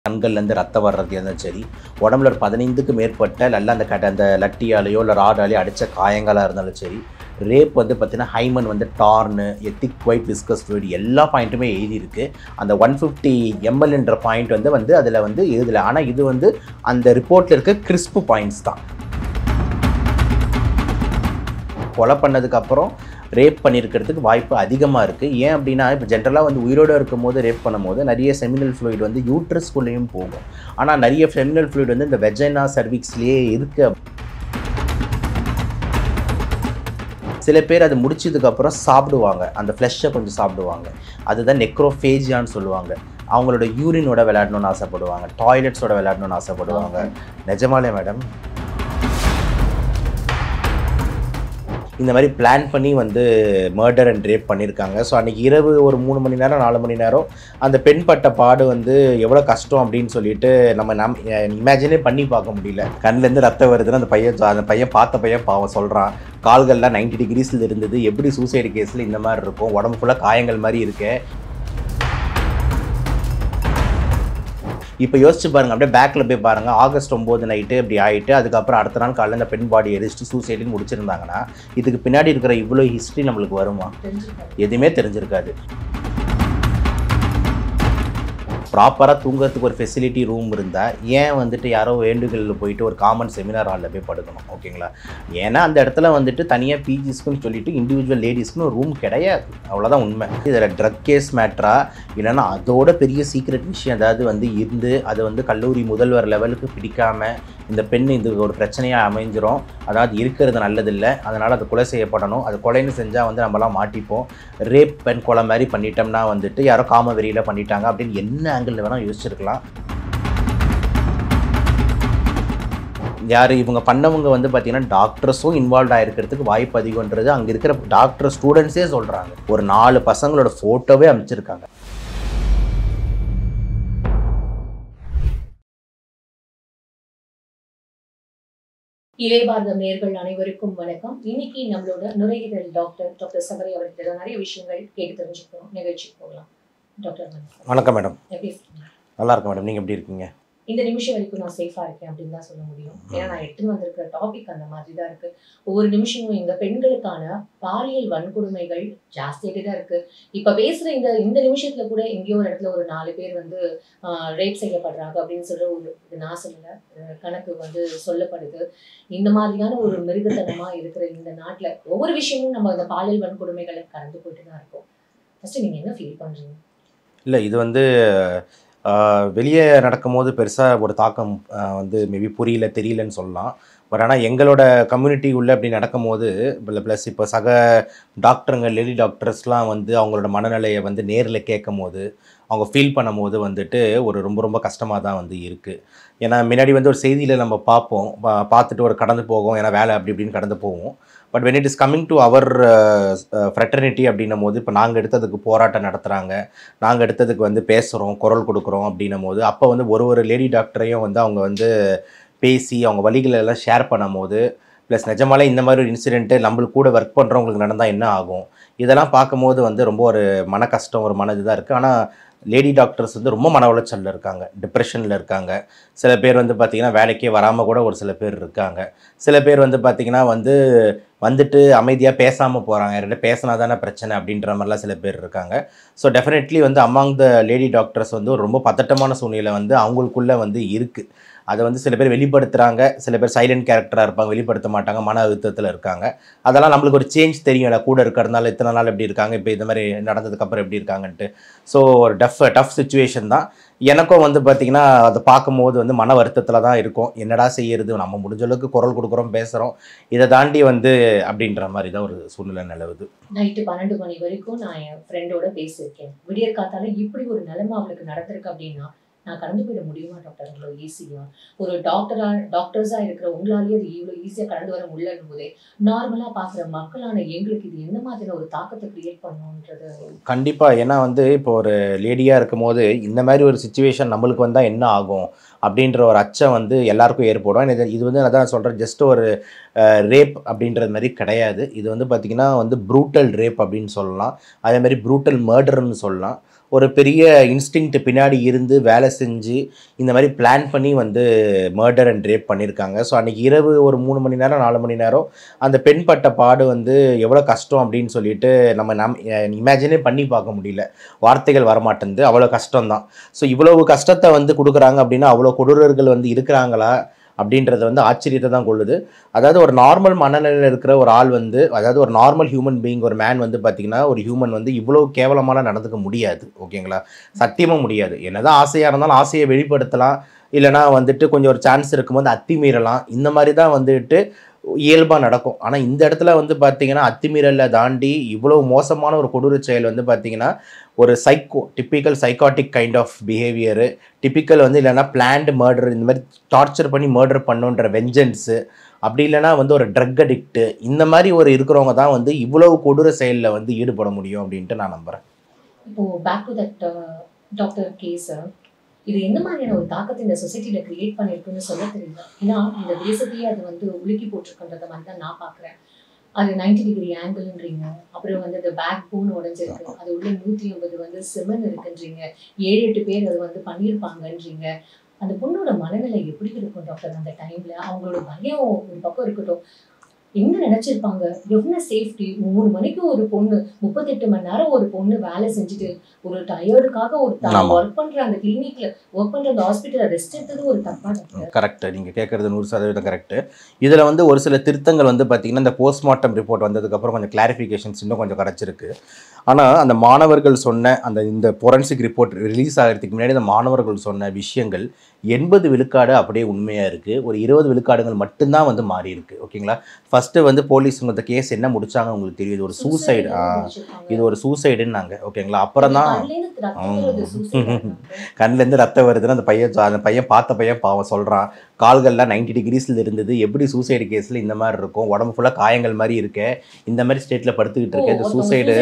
கண்கள்லேருந்து ரத்தம் வர்றது இருந்தாலும் சரி, உடம்புல ஒரு 15க்கு மேற்பட்ட நல்லா அந்த லட்டியாலேயோ இல்லை ராடாலேயோ அடித்த காயங்களாக இருந்தாலும் சரி, ரேப் வந்து பார்த்தீங்கன்னா ஹைமன் வந்து டார்னு எத்திக் ஒயிட் விஸ்கஸ் ஃப்ளூயிட் எல்லா பாயிண்ட்டுமே எழுதியிருக்கு. அந்த 150 mlன்ற பாயிண்ட் வந்து அதில் வந்து எழுதலை. ஆனால் இது வந்து அந்த ரிப்போர்ட்டில் இருக்க கிறிஸ்பு பாயிண்ட்ஸ் தான். கொலை பண்ணதுக்கப்புறம் ரேப் பண்ணியிருக்கிறதுக்கு வாய்ப்பு அதிகமாக இருக்குது. ஏன் அப்படின்னா, இப்போ ஜென்ரலாக வந்து உயிரோடு இருக்கும்போது ரேப் பண்ணும்போது நிறைய செமினல் ஃப்ளூயிட் வந்து யூட்ரஸ்குள்ளேயும் போகும். ஆனால் நிறைய செமினல் ஃப்ளூயிட் வந்து இந்த வெஜைனா சர்விக்ஸ்லேயே இருக்குது. சில பேர் அது முடிச்சதுக்கப்புறம் சாப்பிடுவாங்க, அந்த ஃப்ளெஷ்ஷை கொஞ்சம் சாப்பிடுவாங்க. அதுதான் நெக்ரோஃபேஜியான்னு சொல்லுவாங்க. அவங்களோட யூரினோட விளையாடணும்னு ஆசைப்படுவாங்க, டாய்லெட்ஸோட விளையாடணும்னு ஆசைப்படுவாங்க. நிஜமாலே மேடம் இந்த மாதிரி பிளான் பண்ணி வந்து மர்டர் அண்ட் ரேப் பண்ணியிருக்காங்க. ஸோ அன்றைக்கி இரவு ஒரு 3 மணி நேரம் 4 மணி நேரம் அந்த பெண் பட்ட பாடு வந்து எவ்வளோ கஷ்டம் அப்படின்னு சொல்லிட்டு நம்ம இமேஜினே பண்ணி பார்க்க முடியல. கண்ணிலேருந்து ரத்தம் வருதுன்னு அந்த பையன் பார்த்த பையன் பாவம் சொல்கிறான். கால்கள்லாம் 90 டிகிரிஸில் இருந்தது. எப்படி சூசைடு கேஸில் இந்த மாதிரி இருக்கும், உடம்பு ஃபுல்லாக காயங்கள் மாதிரி இருக்கு. இப்போ யோசிச்சு பாருங்கள், அப்படியே பேக்கில் போய் பாருங்கள். ஆகஸ்ட் 9 நைட்டு இப்படி ஆகிட்டு அதுக்கப்புறம் அடுத்த நாள் காலையில் இந்த பெண் பாடி எரிச்சிட்டு சூசைடுன்னு முடிச்சிருந்தாங்கன்னா இதுக்கு பின்னாடி இருக்கிற இவ்வளோ ஹிஸ்ட்ரி நம்மளுக்கு வருமா? எதுவுமே தெரிஞ்சிருக்காது. ப்ராப்பராக தூங்குறதுக்கு ஒரு ஃபெசிலிட்டி ரூம் இருந்தால் ஏன் வந்துட்டு யாரோ வேண்டுகளில் போயிட்டு ஒரு காமன் செமினார் ஹாலில் போய் படுக்கணும்? ஓகேங்களா? ஏன்னா அந்த இடத்துல வந்துட்டு தனியாக பிஜிஸ்க்குன்னு சொல்லிட்டு இண்டிவிஜுவல் லேடிஸ்க்குன்னு ஒரு ரூம் கிடையாது. அவ்வளோதான் உண்மை. இதில் ட்ரக் கேஸ் மேட்ரா இல்லைன்னா அதோட பெரிய சீக்ரெட் விஷயம் அதாவது வந்து இருந்து அது வந்து கல்லூரி முதல்வர் லெவலுக்கு பிடிக்காமல் இந்த பெண் இது ஒரு பிரச்சனையாக அமைஞ்சிரும். அதாவது இருக்கிறது நல்லதில்லை, அதனால் அது கொலை செய்யப்படணும். அது கொலைன்னு செஞ்சால் வந்து நம்மளாம் மாட்டிப்போம். ரேப் பெண் கொலை மாதிரி பண்ணிட்டோம்னா வந்துட்டு யாரோ காம வெறியில் பண்ணிட்டாங்க அப்படின்னு என்ன ஆங்கிளில் வேணால் யோசிச்சிருக்கலாம். யார் இவங்க பண்ணவங்க வந்து பார்த்தீங்கன்னா டாக்டர்ஸும் இன்வால்வ் ஆகிருக்கிறதுக்கு வாய்ப்பு அதிகன்றது அங்கே இருக்கிற டாக்டர் ஸ்டூடெண்ட்ஸே சொல்கிறாங்க. ஒரு 4 பசங்களோட ஃபோட்டோவே அமைச்சிருக்காங்க. இளையபாரதம் நேயர்கள் அனைவருக்கும் வணக்கம். இன்னைக்கு நம்மளோட நுரையீரல் டாக்டர் சபரி அவர்கிட்ட நிறைய விஷயங்கள் கேட்டு தெரிஞ்சுக்கணும். நிகழ்ச்சிக்கு போகலாம். டாக்டர் வணக்கம் மேடம். எப்படி இருக்கீங்க? நல்லா இருக்கும் மேடம். நீங்கள் எப்படி இருக்கீங்க? இந்த நிமிஷம் வரைக்கும் நான் சேஃபா இருக்கேன் அப்படின்னு தான் சொல்ல முடியும். ஏன்னா நான் எடுத்துன்னு வந்திருக்கிற டாபிக் அந்த மாதிரி தான் இருக்கு. ஒவ்வொரு நிமிஷமும் எங்க பெண்களுக்கான பாலியல் வன்கொடுமைகள் ஜாஸ்தியாகிட்டே தான் இருக்கு. இப்ப பேசுற இந்த நிமிஷத்துல கூட எங்கேயோ ஒரு இடத்துல ஒரு 4 பேர் வந்து ரேப் செய்யப்படுறாங்க அப்படின்னு சொல்ற ஒரு நான் சொல்லல கணக்கு வந்து சொல்லப்படுது. இந்த மாதிரியான ஒரு மிருகத்தனமா இருக்கிற இந்த நாட்டுல ஒவ்வொரு விஷயமும் நம்ம இந்த பாலியல் வன்கொடுமைகளை கடந்து போயிட்டு தான் இருக்கோம். ஃபர்ஸ்ட் நீங்க என்ன ஃபீல் பண்றீங்க? இல்லை, இது வந்து வெளியே நடக்கும்போது பெருசாக ஒரு தாக்கம் வந்து மேபி புரியல தெரியலன்னு சொல்லலாம். பட் ஆனால் எங்களோட கம்யூனிட்டி உள்ளே அப்படி நடக்கும்போது ப்ளஸ் இப்போ சக டாக்டருங்க லேடி டாக்டர்ஸ்லாம் வந்து அவங்களோட மனநிலையை வந்து நேரில் கேட்கும் போது அவங்க ஃபீல் பண்ணும்போது வந்துட்டு ஒரு ரொம்ப கஷ்டமாக தான் வந்து இருக்குது. ஏன்னா முன்னாடி வந்து ஒரு செய்தியில் நம்ம பார்ப்போம், பார்த்துட்டு ஒரு கடந்து போகும், ஏன்னா வேலை அப்படி இப்படின்னு கடந்து போவோம். But when it is coming to our fraternity அப்படின்னும் போது இப்போ நாங்கள் எடுத்ததுக்கு போராட்டம் நடத்துகிறாங்க, நாங்கள் எடுத்ததுக்கு வந்து பேசுகிறோம், குரல் கொடுக்குறோம் அப்படின்னும் போது அப்போ வந்து ஒரு லேடி டாக்டரையும் வந்து அவங்க வந்து பேசி அவங்க வழிகளை எல்லாம் ஷேர் பண்ணும் போது ப்ளஸ் நிஜமாலே இந்த மாதிரி ஒரு இன்சிடென்ட்டு நம்மளுக்கு கூட ஒர்க் பண்ணுறவங்களுக்கு நடந்தால் என்ன ஆகும், இதெல்லாம் பார்க்கும்போது வந்து ரொம்ப ஒரு மன கஷ்டம், ஒரு மன இதுதான் இருக்குது. ஆனால் லேடி டாக்டர்ஸ் வந்து ரொம்ப மன உளைச்சலில் இருக்காங்க, டிப்ரெஷனில் இருக்காங்க. சில பேர் வந்து பார்த்திங்கன்னா வேலைக்கே வராமல் கூட ஒரு சில பேர் இருக்காங்க. சில பேர் வந்து பார்த்திங்கன்னா வந்துட்டு அமைதியாக பேசாமல் போகிறாங்க, யார்கிட்ட பேசினா தானே பிரச்சனை அப்படின்ற மாதிரிலாம் சில பேர் இருக்காங்க. ஸோ டெஃபினெட்லி வந்து அமாங் த லேடி டாக்டர்ஸ் வந்து ஒரு ரொம்ப பதட்டமான சூழ்நிலை வந்து அவங்களுக்குள்ளே வந்து இருக்குது. அதை வந்து சில பேர் வெளிப்படுத்துகிறாங்க, சில பேர் சைலண்ட் கேரக்டராக இருப்பாங்க, வெளிப்படுத்த மாட்டாங்க, மன அழுத்தத்தில் இருக்காங்க. அதெல்லாம் நம்மளுக்கு ஒரு சேஞ்ச் தெரியும், கூட இருக்கிறதுனால இத்தனை நாள் எப்படி இருக்காங்க, இப்போ இந்த மாதிரி நடந்ததுக்கப்புறம் எப்படி இருக்காங்கன்ட்டு. ஸோ ஒரு டஃப் சுச்சுவேஷன் தான். எனக்கும் வந்து பார்த்திங்கன்னா அதை பார்க்கும்போது வந்து மன வருத்தத்தில் தான் இருக்கும். என்னடா செய்யறது, நம்ம முடிஞ்ச அளவுக்கு குரல் கொடுக்குறோம், பேசுகிறோம், இதை தாண்டி வந்து அப்படின்ற மாதிரி தான் ஒரு சூழ்நிலை நிலவுது. நைட்டு 12 மணி வரைக்கும் நான் என் ஃப்ரெண்டோட பேசியிருக்கேன். விடியற் காத்தால இப்படி ஒரு நிலைமை அவளுக்கு நடந்திருக்கு அப்படின்னா நான் கடந்து போயிட முடியுமா டாக்டர்? இவ்வளோ ஈஸியா ஒரு டாக்டர்ஸா இருக்கிற உங்களாலேயே அது இவ்வளோ ஈஸியா கடந்து வர முடியலன்னு போதே நார்மலா பாக்குற மக்களான எங்களுக்கு இது என்ன மாதிரியான ஒரு தாக்கத்தை கிரியேட் பண்ணுன்றது கண்டிப்பாக. ஏன்னா வந்து இப்போ ஒரு லேடியாக இருக்கும் போது இந்த மாதிரி ஒரு சுச்சுவேஷன் நம்மளுக்கு வந்தால் என்ன ஆகும் அப்படின்ற ஒரு அச்சம் வந்து எல்லாருக்கும் ஏற்படும். இது வந்து அதான் சொல்கிறேன், ஜஸ்ட் ஒரு ரேப் அப்படின்றது மாதிரி கிடையாது. இது வந்து பார்த்திங்கன்னா வந்து ப்ரூட்டல் ரேப் அப்படின்னு சொல்லலாம், அதேமாதிரி ப்ரூட்டல் மர்டர்னு சொல்லலாம். ஒரு பெரிய இன்ஸ்டிங்க்ட் பின்னாடி இருந்து வேலை செஞ்சு இந்த மாதிரி பிளான் பண்ணி வந்து மர்டர் அண்ட் ரேப் பண்ணியிருக்காங்க. ஸோ அன்றைக்கி இரவு ஒரு 3 மணி நேரம் 4 மணி நேரம் அந்த பெண் பட்ட பாடு வந்து எவ்வளோ கஷ்டம் அப்படின்னு சொல்லிட்டு நம்ம இமேஜினே பண்ணி பார்க்க முடியல. வார்த்தைகள் வரமாட்டேங்குது, அவ்வளோ கஷ்டம்தான். ஸோ இவ்வளவு கஷ்டத்தை வந்து கொடுக்குறாங்க அப்படின்னா அவ்வளோ கொடூரர்கள் வந்து இருக்கிறாங்களா அப்படின்றது வந்து ஆச்சரியத்தை தான் கொள்ளுது. அதாவது ஒரு நார்மல் மனநிலையில் இருக்கிற ஒரு ஆள் வந்து, அதாவது ஒரு நார்மல் ஹியூமன் பீயிங், ஒரு மேன் வந்து பார்த்திங்கன்னா ஒரு ஹியூமன் வந்து இவ்வளோ கேவலமாக நடந்துக்க முடியாது. ஓகேங்களா? சத்தியமாக முடியாது. என்னதான் ஆசையாக இருந்தாலும் ஆசையை வெளிப்படுத்தலாம், இல்லைனா வந்துட்டு கொஞ்சம் ஒரு சான்ஸ் இருக்கும்போது அத்துமீறலாம். இந்த மாதிரி தான் வந்துட்டு இயல்பாக நடக்கும். ஆனால் இந்த இடத்துல வந்து பார்த்திங்கன்னா அத்துமீறலை தாண்டி இவ்வளோ மோசமான ஒரு கொடூர செயல் வந்து பார்த்திங்கன்னா ஒரு typical psychotic kind of behaviour, typical வந்து இல்லைனா பிளான்டு மர்டர், இந்த மாதிரி டார்ச்சர் பண்ணி மர்டர் பண்ணுன்ற வெஞ்சன்ஸு, அப்படி இல்லைனா வந்து ஒரு ட்ரக் அடிக்ட்டு, இந்த மாதிரி ஒரு இருக்கிறவங்க தான் வந்து இவ்வளவு கொடூர செயலில் வந்து ஈடுபட முடியும் அப்படின்ட்டு நான் நம்புகிறேன். இப்போது back to that doctor case, இது எந்த மாதிரியான ஒரு தாக்கத்தை இந்த சொசைட்டியில் கிரியேட் பண்ணியிருக்குன்னு சொல்ல தெரியல. ஏன்னா இந்த தேசத்தையே அது வந்து உலுக்கி போட்டிருக்குன்றத மாதிரி தான் நான் பார்க்குறேன். அது 90 டிகிரி ஆங்கிள்ன்றீங்க, அப்புறம் வந்து அந்த பேக் போன் உடஞ்சிருக்கு, அது உள்ள 150 வந்து செமன் இருக்குன்றீங்க, 7-8 பேர் அது வந்து பண்ணியிருப்பாங்கன்றீங்க. அந்த பொண்ணோட மனநிலை எப்படி இருக்கும் டாக்டர் அந்த டைம்ல? அவங்களோட பயம் ஒரு பக்கம் இருக்கட்டும், என்ன நினைச்சிருப்பாங்க? எவ்வளவு சேஃப்டி? 3 மணிக்கு ஒரு பொண்ணு, 38 மணி நேரம் ஒரு பொண்ணு வேலை செஞ்சுட்டு ஒரு டயர்டுக்காக ஒரு ஒர்க் பண்ற அந்த கிளினிக்ல ஒர்க் பண்ற அந்த ஹாஸ்பிட்டல்ல ரெஸ்ட் எடுத்தது ஒரு தப்பா? கரெக்ட், நீங்க கேட்கறது 100% கரெக்ட். இதுல வந்து ஒரு சில திருத்தங்கள் வந்து பாத்தீங்கன்னா இந்த போஸ்ட்மார்ட்டம் ரிப்போர்ட் வந்ததுக்கு அப்புறம் கொஞ்சம் கிளாரிஃபிகேஷன்ஸ் இன்னும் கொஞ்சம் கிடைச்சிருக்கு. ஆனால் அந்த மாணவர்கள் சொன்ன இந்த ஃபோரன்சிக் ரிப்போர்ட் ரிலீஸ் ஆகிறதுக்கு முன்னாடி அந்த மாணவர்கள் சொன்ன விஷயங்கள் 80 விழுக்காடு அப்படியே உண்மையாக இருக்குது. ஒரு 20 விழுக்காடுகள் மட்டும்தான் வந்து மாறி இருக்குது. ஓகேங்களா? ஃபஸ்ட்டு வந்து போலீஸ் இந்த கேஸ் என்ன முடிச்சாங்க உங்களுக்கு தெரியும், இது ஒரு சூசைடு, இது ஒரு சூசைடுன்னாங்க. ஓகேங்களா? அப்புறம் தான் கண்ணிலேருந்து ரத்தம் வருதுன்னு அந்த பையன் பார்த்த பையன் பாவம் சொல்கிறான். கால்கள்லாம் 90 டிகிரிஸில் இருந்தது, எப்படி சூசைடு கேஸில் இந்த மாதிரி இருக்கும், உடம்பு ஃபுல்லாக காயங்கள் மாதிரி இருக்கு, இந்த மாதிரி ஸ்டேட்டில் படுத்துக்கிட்டு இருக்கு, இந்த சூசைடு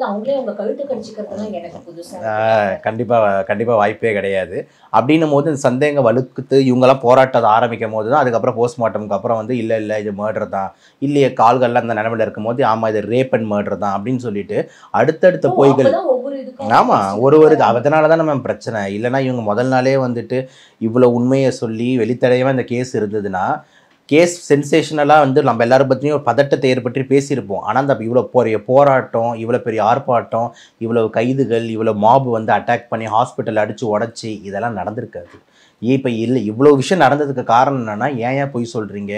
கண்டிப்பாக வாய்ப்பே கிடையாது. அப்படின்னும் போது இந்த சந்தேகம் வலுக்குத்து இவங்கெல்லாம் போராட்டத்தை ஆரம்பிக்கும் போது தான் அதுக்கப்புறம் போஸ்ட்மார்ட்டமுக்கு அப்புறம் வந்து இல்லை இது மர்டர் தான், இல்லையே கால்கள்லாம் அந்த நிலமையில் இருக்கும் போது ஆமாம் இது ரேப் அண்ட் மர்டர் தான் அப்படின்னு சொல்லிட்டு அடுத்தடுத்த பொய்கள். ஆமாம், ஒரு அதனால தான் நம்ம பிரச்சனை. இல்லைனா இவங்க முதல் நாளே வந்துட்டு இவ்வளோ உண்மையை சொல்லி வெளித்தடையமாக இந்த கேஸ் இருந்ததுன்னா கேஸ் சென்சேஷனலாக வந்து நம்ம எல்லாரும் பற்றியும் ஒரு பதட்டத்தை ஏற்பற்றி பேசியிருப்போம். ஆனால் அந்த இவ்வளோ பெரிய போராட்டம், இவ்வளோ பெரிய ஆர்ப்பாட்டம், இவ்வளோ கைதுகள், இவ்வளோ மாப் வந்து அட்டாக் பண்ணி ஹாஸ்பிட்டல் அடித்து உடச்சி இதெல்லாம் நடந்திருக்காது. இப்போ இல்லை இவ்வளோ விஷயம் நடந்ததுக்கு காரணம் என்னென்னா ஏன் பொய் சொல்கிறீங்க,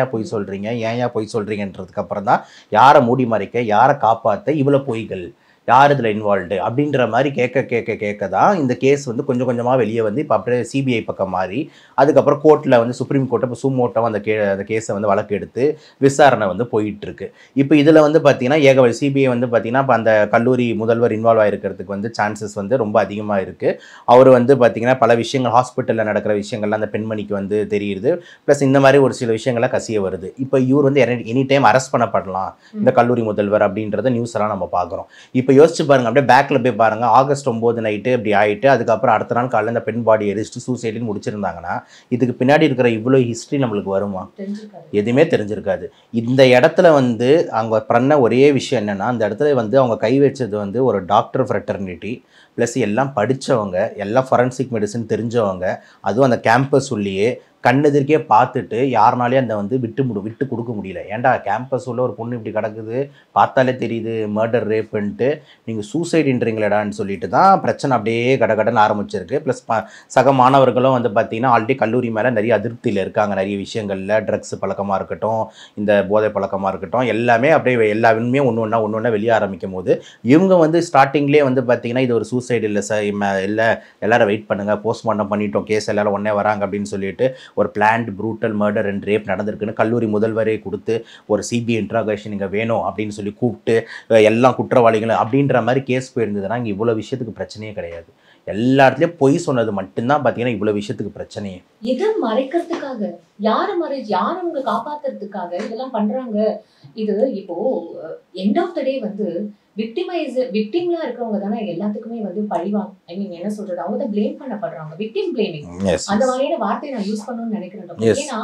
ஏன் பொய் சொல்கிறீங்கன்றதுக்கு அப்புறம் தான் யாரை மூடி மறைக்க, யாரை காப்பாற்ற இவ்வளோ பொய்கள், யார் இதில் இன்வால்வ்டு அப்படின்ற மாதிரி கேட்க தான் இந்த கேஸ் வந்து கொஞ்சம் கொஞ்சமாக வெளியே வந்து இப்போ அப்படியே சிபிஐ பக்கம் மாறி அதுக்கப்புறம் கோர்ட்டில் வந்து சுப்ரீம் கோர்ட்டை இப்போ சுமோட்டோ அந்த கேஸை வந்து வழக்கு எடுத்து விசாரணை வந்து போயிட்டுருக்கு. இப்போ இதில் வந்து பார்த்தீங்கன்னா சிபிஐ வந்து பார்த்தீங்கன்னா இப்போ அந்த கல்லூரி முதல்வர் இன்வால்வ் ஆகிருக்கிறதுக்கு வந்து சான்சஸ் வந்து ரொம்ப அதிகமாக இருக்குது. அவர் வந்து பார்த்தீங்கன்னா பல விஷயங்கள் ஹாஸ்பிட்டலில் நடக்கிற விஷயங்கள்லாம் அந்த பெண்மணிக்கு வந்து தெரியுது, ப்ளஸ் இந்த மாதிரி ஒரு சில விஷயங்கள்லாம் கசிய வருது. இப்போ இவர் வந்து எனி டைம் அரெஸ்ட் பண்ணப்படலாம் இந்த கல்லூரி முதல்வர் அப்படின்றத நியூஸ் எல்லாம் நம்ம பார்க்குறோம். இப்போ யோசிச்சு பாருங்க, அப்படியே பேக்கில் போய் பாருங்க, ஆகஸ்ட் 9 நைட்டு இப்படி ஆகிட்டு அதுக்கப்புறம் அடுத்த நாள் காலையில் இந்த பெண் பாடி எரிச்சிட்டு சூசைடுன்னு முடிச்சிருந்தாங்கன்னா இதுக்கு பின்னாடி இருக்கிற இவ்வளோ ஹிஸ்ட்ரி நம்மளுக்கு வருமா? எதுவுமே தெரிஞ்சிருக்காது. இந்த இடத்துல வந்து அவங்க பண்ண ஒரே விஷயம் என்னென்னா அந்த இடத்துல வந்து அவங்க கை வச்சது வந்து ஒரு டாக்டர் ஃப்ரெட்டர்னிட்டி ப்ளஸ் எல்லாம் படித்தவங்க, எல்லாம் ஃபொரன்சிக் மெடிசன் தெரிஞ்சவங்க, அதுவும் அந்த கேம்பஸ் உள்ளேயே கண்ணெதிர்க்கே பார்த்துட்டு யாருனாலே அந்த வந்து விட்டு கொடுக்க முடியல. ஏன்டா கேம்பஸ் உள்ள ஒரு பொண்ணு இப்படி கிடக்குது, பார்த்தாலே தெரியுது மர்டர் ரேப்புன்ட்டு நீங்கள் சூசைடுன்றீங்களடான்னு சொல்லிட்டு தான் பிரச்சனை அப்படியே கடகடன்னு ஆரம்பிச்சிருக்கு. ப்ளஸ் சக மாணவர்களும் வந்து பார்த்திங்கன்னா ஆல்ரெடி கல்லூரி மேலே நிறைய அதிருப்தியில் இருக்காங்க. நிறைய விஷயங்களில் ட்ரக்ஸ் பழக்கமாக இருக்கட்டும், இந்த போதை பழக்கமாக இருக்கட்டும், எல்லாமே அப்படியே எல்லா உண்மையும் ஒன்று ஒன்றா வெளியே ஆரம்பிக்கும் போது இவங்க வந்து ஸ்டார்டிங்லேயே வந்து பார்த்திங்கன்னா இது ஒரு சூசைடு இல்லை சார், இல்லை எல்லாரும் வெயிட் பண்ணுங்கள், போஸ்ட்மார்ட்டம் பண்ணிட்டோம், கேஸ் எல்லாரும் ஒன்றே வராங்க அப்படின்னு சொல்லிட்டு ஒரு planned brutal murder and rape நடந்திருக்குன்னு கல்லூரி முதல்வரே கொடுத்து ஒரு சிபிஐ இன்ட்ராகேஷன் இங்கே வேணும் அப்படின்னு சொல்லி கூப்பிட்டு எல்லாம் குற்றவாளிகளும் அப்படின்ற மாதிரி கேஸ் போயிருந்ததுன்னா இங்கே இவ்வளோ விஷயத்துக்கு பிரச்சனையே கிடையாது. எல்லா இடத்துலையும் பொய் சொன்னது மட்டும்தான் பார்த்தீங்கன்னா இவ்வளோ விஷயத்துக்கு பிரச்சனையே. இதை மறைக்கிறதுக்காக யாரை அவங்க காப்பாற்றுறதுக்காக இதெல்லாம் பண்ணுறாங்க. இது இப்போ எண்ட் ஆஃப் த டே வந்து விக்டிம்லா இருக்கிறவங்க தானே எல்லாத்துக்குமே வந்து பழிவாங்க. ஐ மீன் என்ன சொல்றது, அவங்க தான் பிளேம் பண்ணப்படுறாங்க. விக்டிம் பிளேமிங் அந்த மாதிரியான வார்த்தையை நான் யூஸ் பண்ணணும்னு நினைக்கிறேன். ஏன்னா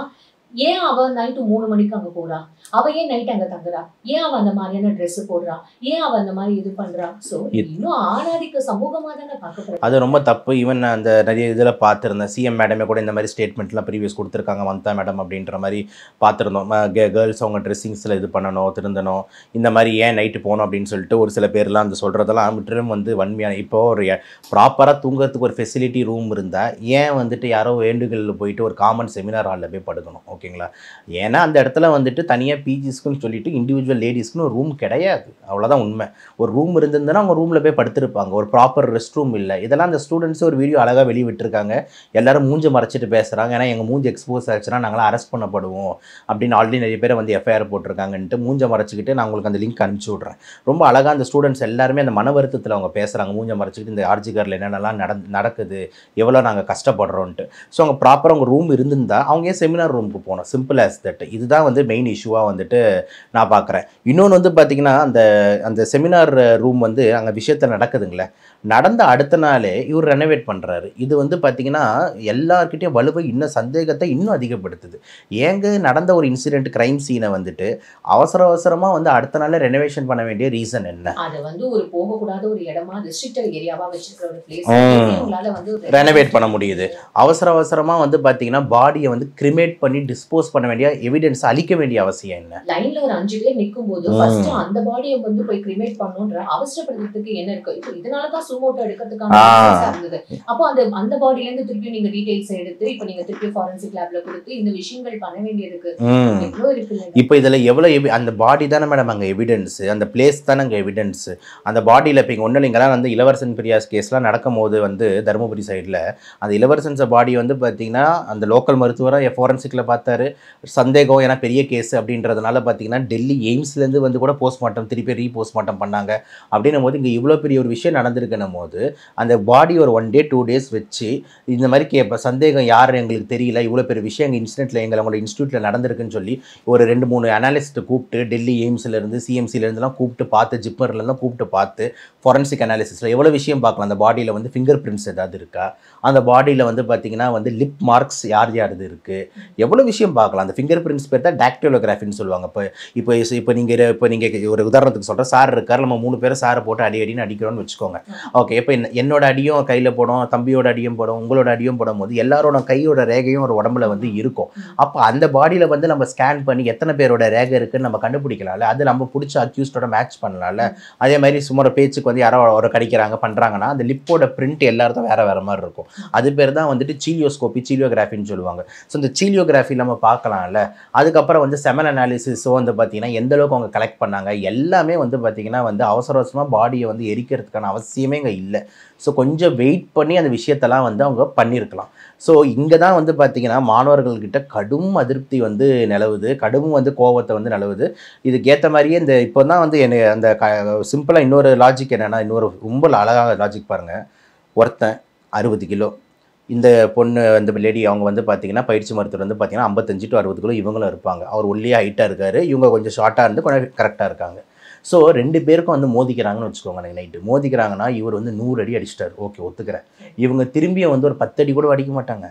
ஏன் அவ நைட்டு 3 மணிக்கு அங்க போறா, அவ ஏன் நைட் அங்க தங்குறா, ஏன் அவ அந்த மாதிரியான ட்ரெஸ் போடுறா, ஏன் அவ அந்த மாதிரி இது பண்றா. சோ இன்னும் ஆணாதிக்க சமூகமா தானே பார்க்கப்படுது. அது ரொம்ப தப்பு. ஈவன் அந்த நிறைய இதில் பார்த்துருந்தேன். சிஎம் மேடமே கூட இந்த மாதிரி ஸ்டேட்மெண்ட்லாம் ப்ரீவியஸ் கொடுத்துருக்காங்க, மம்தா மேடம் அப்படின்ற மாதிரி பார்த்துருந்தோம். கேர்ள்ஸ் அவங்க ட்ரெஸ்ஸிங்ஸில் இது பண்ணணும், திருந்தணும், இந்த மாதிரி ஏன் நைட்டு போகணும் அப்படின்னு சொல்லிட்டு ஒரு சில பேர்லாம் அந்த சொல்கிறதெல்லாம் விட்டுரும் வந்து வன்மையான. இப்போ ஒரு ப்ராப்பராக தூங்குறதுக்கு ஒரு ஃபெசிலிட்டி ரூம் இருந்தால் ஏன் வந்துட்டு யாரோ வேண்டுகளில் போயிட்டு ஒரு காமன் செமினார் ஹாலில் போய் படுக்கணும்? ஓகேங்களா? ஏன்னா அந்த இடத்துல வந்துட்டு தனியாக பிஜிஸ்க்குன்னு சொல்லிட்டு இண்டிவிஜுவல் லேடிஸ்க்குன்னு ஒரு ரூம் கிடையாது. அவ்வளோதான் உண்மை. ஒரு ரூம் இருந்திருந்ததுன்னா அவங்க ரூமில் போய் படுத்திருப்பாங்க. ஒரு ப்ராப்பர் ரெஸ்ட் ரூம் இல்லை. இதெல்லாம் அந்த ஸ்டூடெண்ட்ஸே ஒரு வீடியோ அழகாக வெளியே விட்டுருக்காங்க. எல்லாரும் மூஞ்சை மறைச்சிட்டு பேசுகிறாங்க. ஏன்னா எங்கள் மூஞ்சி எக்ஸ்போஸ் ஆச்சுன்னா நாங்களாம் அரெஸ்ட் பண்ணப்படுவோம் அப்படின்னு ஆல்ரெடி நிறைய பேரை வந்து எஃப்ஐஆர் போட்டிருக்காங்கன்ட்டு மூஞ்சை மறைச்சிக்கிட்டு நான் உங்களுக்கு அந்த லிங்க் அனுப்பிச்சி விட்றேன். ரொம்ப அழகாக அந்த ஸ்டூடெண்ட்ஸ் எல்லாருமே அந்த மன வருத்தத்தில் அவங்க பேசுகிறாங்க. மூஞ்சை மறைச்சிக்கிட்டு இந்த ஆர்ஜிகரில் என்னென்னலாம் நடக்குது, எவ்வளோ நாங்கள் கஷ்டப்படுறோன்ட்டு. ஸோ அவங்க ப்ராப்பராக அவங்க ரூம் இருந்திருந்தால் அவங்க ஏன் செமினார் ரூமுக்கு போகணும்? Simple as that. இதுதான் வந்து மெயின் இஷ்யூவாக வந்துட்டு நான் பார்க்குறேன். இன்னொன்று வந்து பார்த்திங்கன்னா அந்த செமினார் ரூம் வந்து அங்கே விஷயத்தில் நடக்குதுங்களே, நடந்த அடுத்த நாளே இவர் ரெனோவேட் பண்ணுறாரு. இது வந்து பார்த்திங்கன்னா எல்லார்கிட்டையும் வலுவை இன்னும் சந்தேகத்தை இன்னும் அதிகப்படுத்துது. ஏங்க நடந்த ஒரு இன்சிடென்ட் கிரைம் சீனை வந்துட்டு அவசரமாக வந்து அடுத்த நாளே ரெனோவேஷன் பண்ண வேண்டிய ரீசன் என்ன? அது வந்து ஒரு போகக்கூடாத ஒரு இடமா ரெஸ்ட்ரிக்டட் ஏரியாவா வச்சிருக்கிற ஒரு பிளேஸ் உங்களால வந்து ரெனோவேட் பண்ண முடியுது. அவசரமாக வந்து பார்த்தீங்கன்னா பாடியை வந்து கிரிமேட் பண்ணி டிஸ்போஸ் பண்ண வேண்டிய எவிடன்ஸ் அளிக்க வேண்டிய அவசியம் என்ன? லைன்ல ஒரு 5 பேர் நிற்கும் போது ஃபர்ஸ்ட் அந்த பாடியை வந்து போய் கிரிமேட் பண்ணணும்ன்ற அவசரப்படுறதுக்கு என்ன இருக்கு? இப்போ இதனாலதான் சூமோட்டோ எடுக்கிறதுக்கான இருந்தது. அப்போ அந்த பாடியில இருந்து திருப்பி நீங்க டீடைல்ஸ் எடுத்து இப்போ நீங்க திருப்பி ஃபாரன்சிக் லேப்ல கொடுத்து இந்த விஷயங்கள் பண்ண வேண்டியதுக்கு எவ்வளவு இருக்கு. இப்போ இதுல எவ்வளவு அந்த பாடி தானே மேடம் அங்கே எவிடன்ஸ், அந்த பிளேஸ் தானே அங்கே எவிடன்ஸ். அந்த பாடியில் இப்போ இங்கே ஒன்றும் இல்லைங்கலாம் வந்து இளவரசன் பிரியாஸ் கேஸ்லாம் நடக்கும் போது வந்து தருமபுரி சைடில் அந்த இளவரசன் பாடி வந்து பார்த்தீங்கன்னா அந்த லோக்கல் மருத்துவராக ஃபாரன்சிக்கில் பார்த்தாரு. சந்தேகம், ஏன்னா பெரிய கேஸ் அப்படின்றதுனால பார்த்தீங்கன்னா டெல்லி எய்ம்ஸ்லேருந்து வந்து கூட போஸ்ட்மார்ட்டம் திருப்பி ரீபோஸ்ட்மார்ட்டம் பண்ணாங்க. அப்படின்னும் போது இங்கே இவ்வளோ பெரிய ஒரு விஷயம் நடந்திருக்கணும் போது அந்த பாடி ஒரு 1 day 2 days வச்சு இந்த மாதிரி சந்தேகம் யார் எங்களுக்கு தெரியல, இவ்வளோ பெரிய விஷயம் எங்கள் இன்சிடென்ட்டில் எங்களோட இன்ஸ்டியூட்டில் நடந்திருக்குன்னு சொல்லி ஒரு 2-3 அனாலிஸ்ட்டை கூப்பிட்டு டெல்லி எய்ம்ஸ்லேருந்து சிஎம்சிலேருந்துலாம் கூப்பிட்டு பார்த்து, ஜிப்மர்லேருந்துலாம் கூப்பிட்டு பார்த்து ஃபாரன்சிக் அனாலிசிஸில் எவ்வளோ விஷயம் பார்க்கலாம். அந்த பாடியில் வந்து ஃபிங்கர் பிரிண்ட்ஸ் ஏதாவது இருக்கா, அந்த பாடியில் வந்து பார்த்திங்கன்னா வந்து லிப் மார்க்ஸ் யார் யாருது இருக்குது, எவ்வளோ விஷயம் பார்க்கலாம். அந்த ஃபிங்கர் பிரிண்ட்ஸ் பேர் தான் டாக்டிலோகிராஃபின்னு சொல்லுவாங்க. இப்போ நீங்கள் ஒரு உதாரணத்துக்கு சொல்கிற சார் இருக்கார், நம்ம 3 பேரை சாரை போட்டு அடின்னு அடிக்கிறோன்னு வச்சுக்கோங்க. ஓகே, இப்போ என்னோட அடியும் கையில் போடும், தம்பியோட அடியும் போடும், உங்களோட அடியும் போடும் போது எல்லாரோட கையோட ரேகையும் ஒரு உடம்புல வந்து இருக்கும். அப்போ அந்த பாடியில் வந்து நம்ம ஸ்கேன் பண்ணி எத்தனை பேரோட ரேகை இருக்குன்னு நம்ம கண்டுபிடிக்கலாம்ல. அது நம்ம பிடிச்ச அக்யூஸ்டோட மேட்ச் பண்ணலாம்ல. அதே மாதிரி சுமார் பேச்சுக்கு வந்து யாரோ ஒரு கடிக்கிறாங்க பண்ணுறாங்கன்னா அந்த லிப்போட பிரிண்ட் எல்லாருக்கும் வேறு மாதிரி இருக்கும். அது பேர் தான் வந்துட்டு சீலியோஸ்கோபி, சீலியோகிராஃபின்னு சொல்லுவாங்க. ஸோ இந்த சீலியோகிராஃபி நம்ம பார்க்கலாம்ல. அதுக்கப்புறம் வந்து செமல் அனாலிசிஸோ வந்து பார்த்தீங்கன்னா எந்த அளவுக்கு அவங்க கலெக்ட் பண்ணாங்க எல்லாமே வந்து பார்த்தீங்கன்னா வந்து அவசரமாக பாடியை வந்து எரிக்கிறதுக்கான அவசியமே இங்கே இல்லை. ஸோ கொஞ்சம் வெயிட் பண்ணி அந்த விஷயத்தெல்லாம் வந்து அவங்க பண்ணியிருக்கலாம். ஸோ இங்கே தான் வந்து பார்த்திங்கன்னா மாணவர்கள்கிட்ட கடும் அதிருப்தி வந்து நிலவுது, கடும் வந்து கோபத்தை வந்து நிலவுது. இதுக்கேற்ற மாதிரியே இந்த இப்போ தான் வந்து என்ன அந்த சிம்பிளாக இன்னொரு லாஜிக் என்னென்னா, இன்னொரு ரொம்ப அழகாக லாஜிக் பாருங்கள். ஒருத்தன் 60 கிலோ, இந்த பொண்ணு அந்த லேடி அவங்க வந்து பார்த்திங்கன்னா பயிற்சி மருத்துவர் வந்து பார்த்திங்கன்னா 55 to 60 கிலோ இவங்களும் இருப்பாங்க. அவர் ஒல்லியாக ஹைட்டாக இருக்கார், இவங்க கொஞ்சம் ஷார்ட்டாக இருந்து கொஞ்சம் கரெக்டாக இருக்காங்க. ஸோ 2 பேருக்கும் வந்து மோதிக்கிறாங்கன்னு வச்சுக்கோங்க. நைட்டு மோதிக்கிறாங்கன்னா இவர் வந்து 100 அடி அடிச்சிட்டார், ஓகே ஒத்துக்கிறேன். இவங்க திரும்பியும் வந்து ஒரு 10 அடி கூட அடிக்க மாட்டாங்க.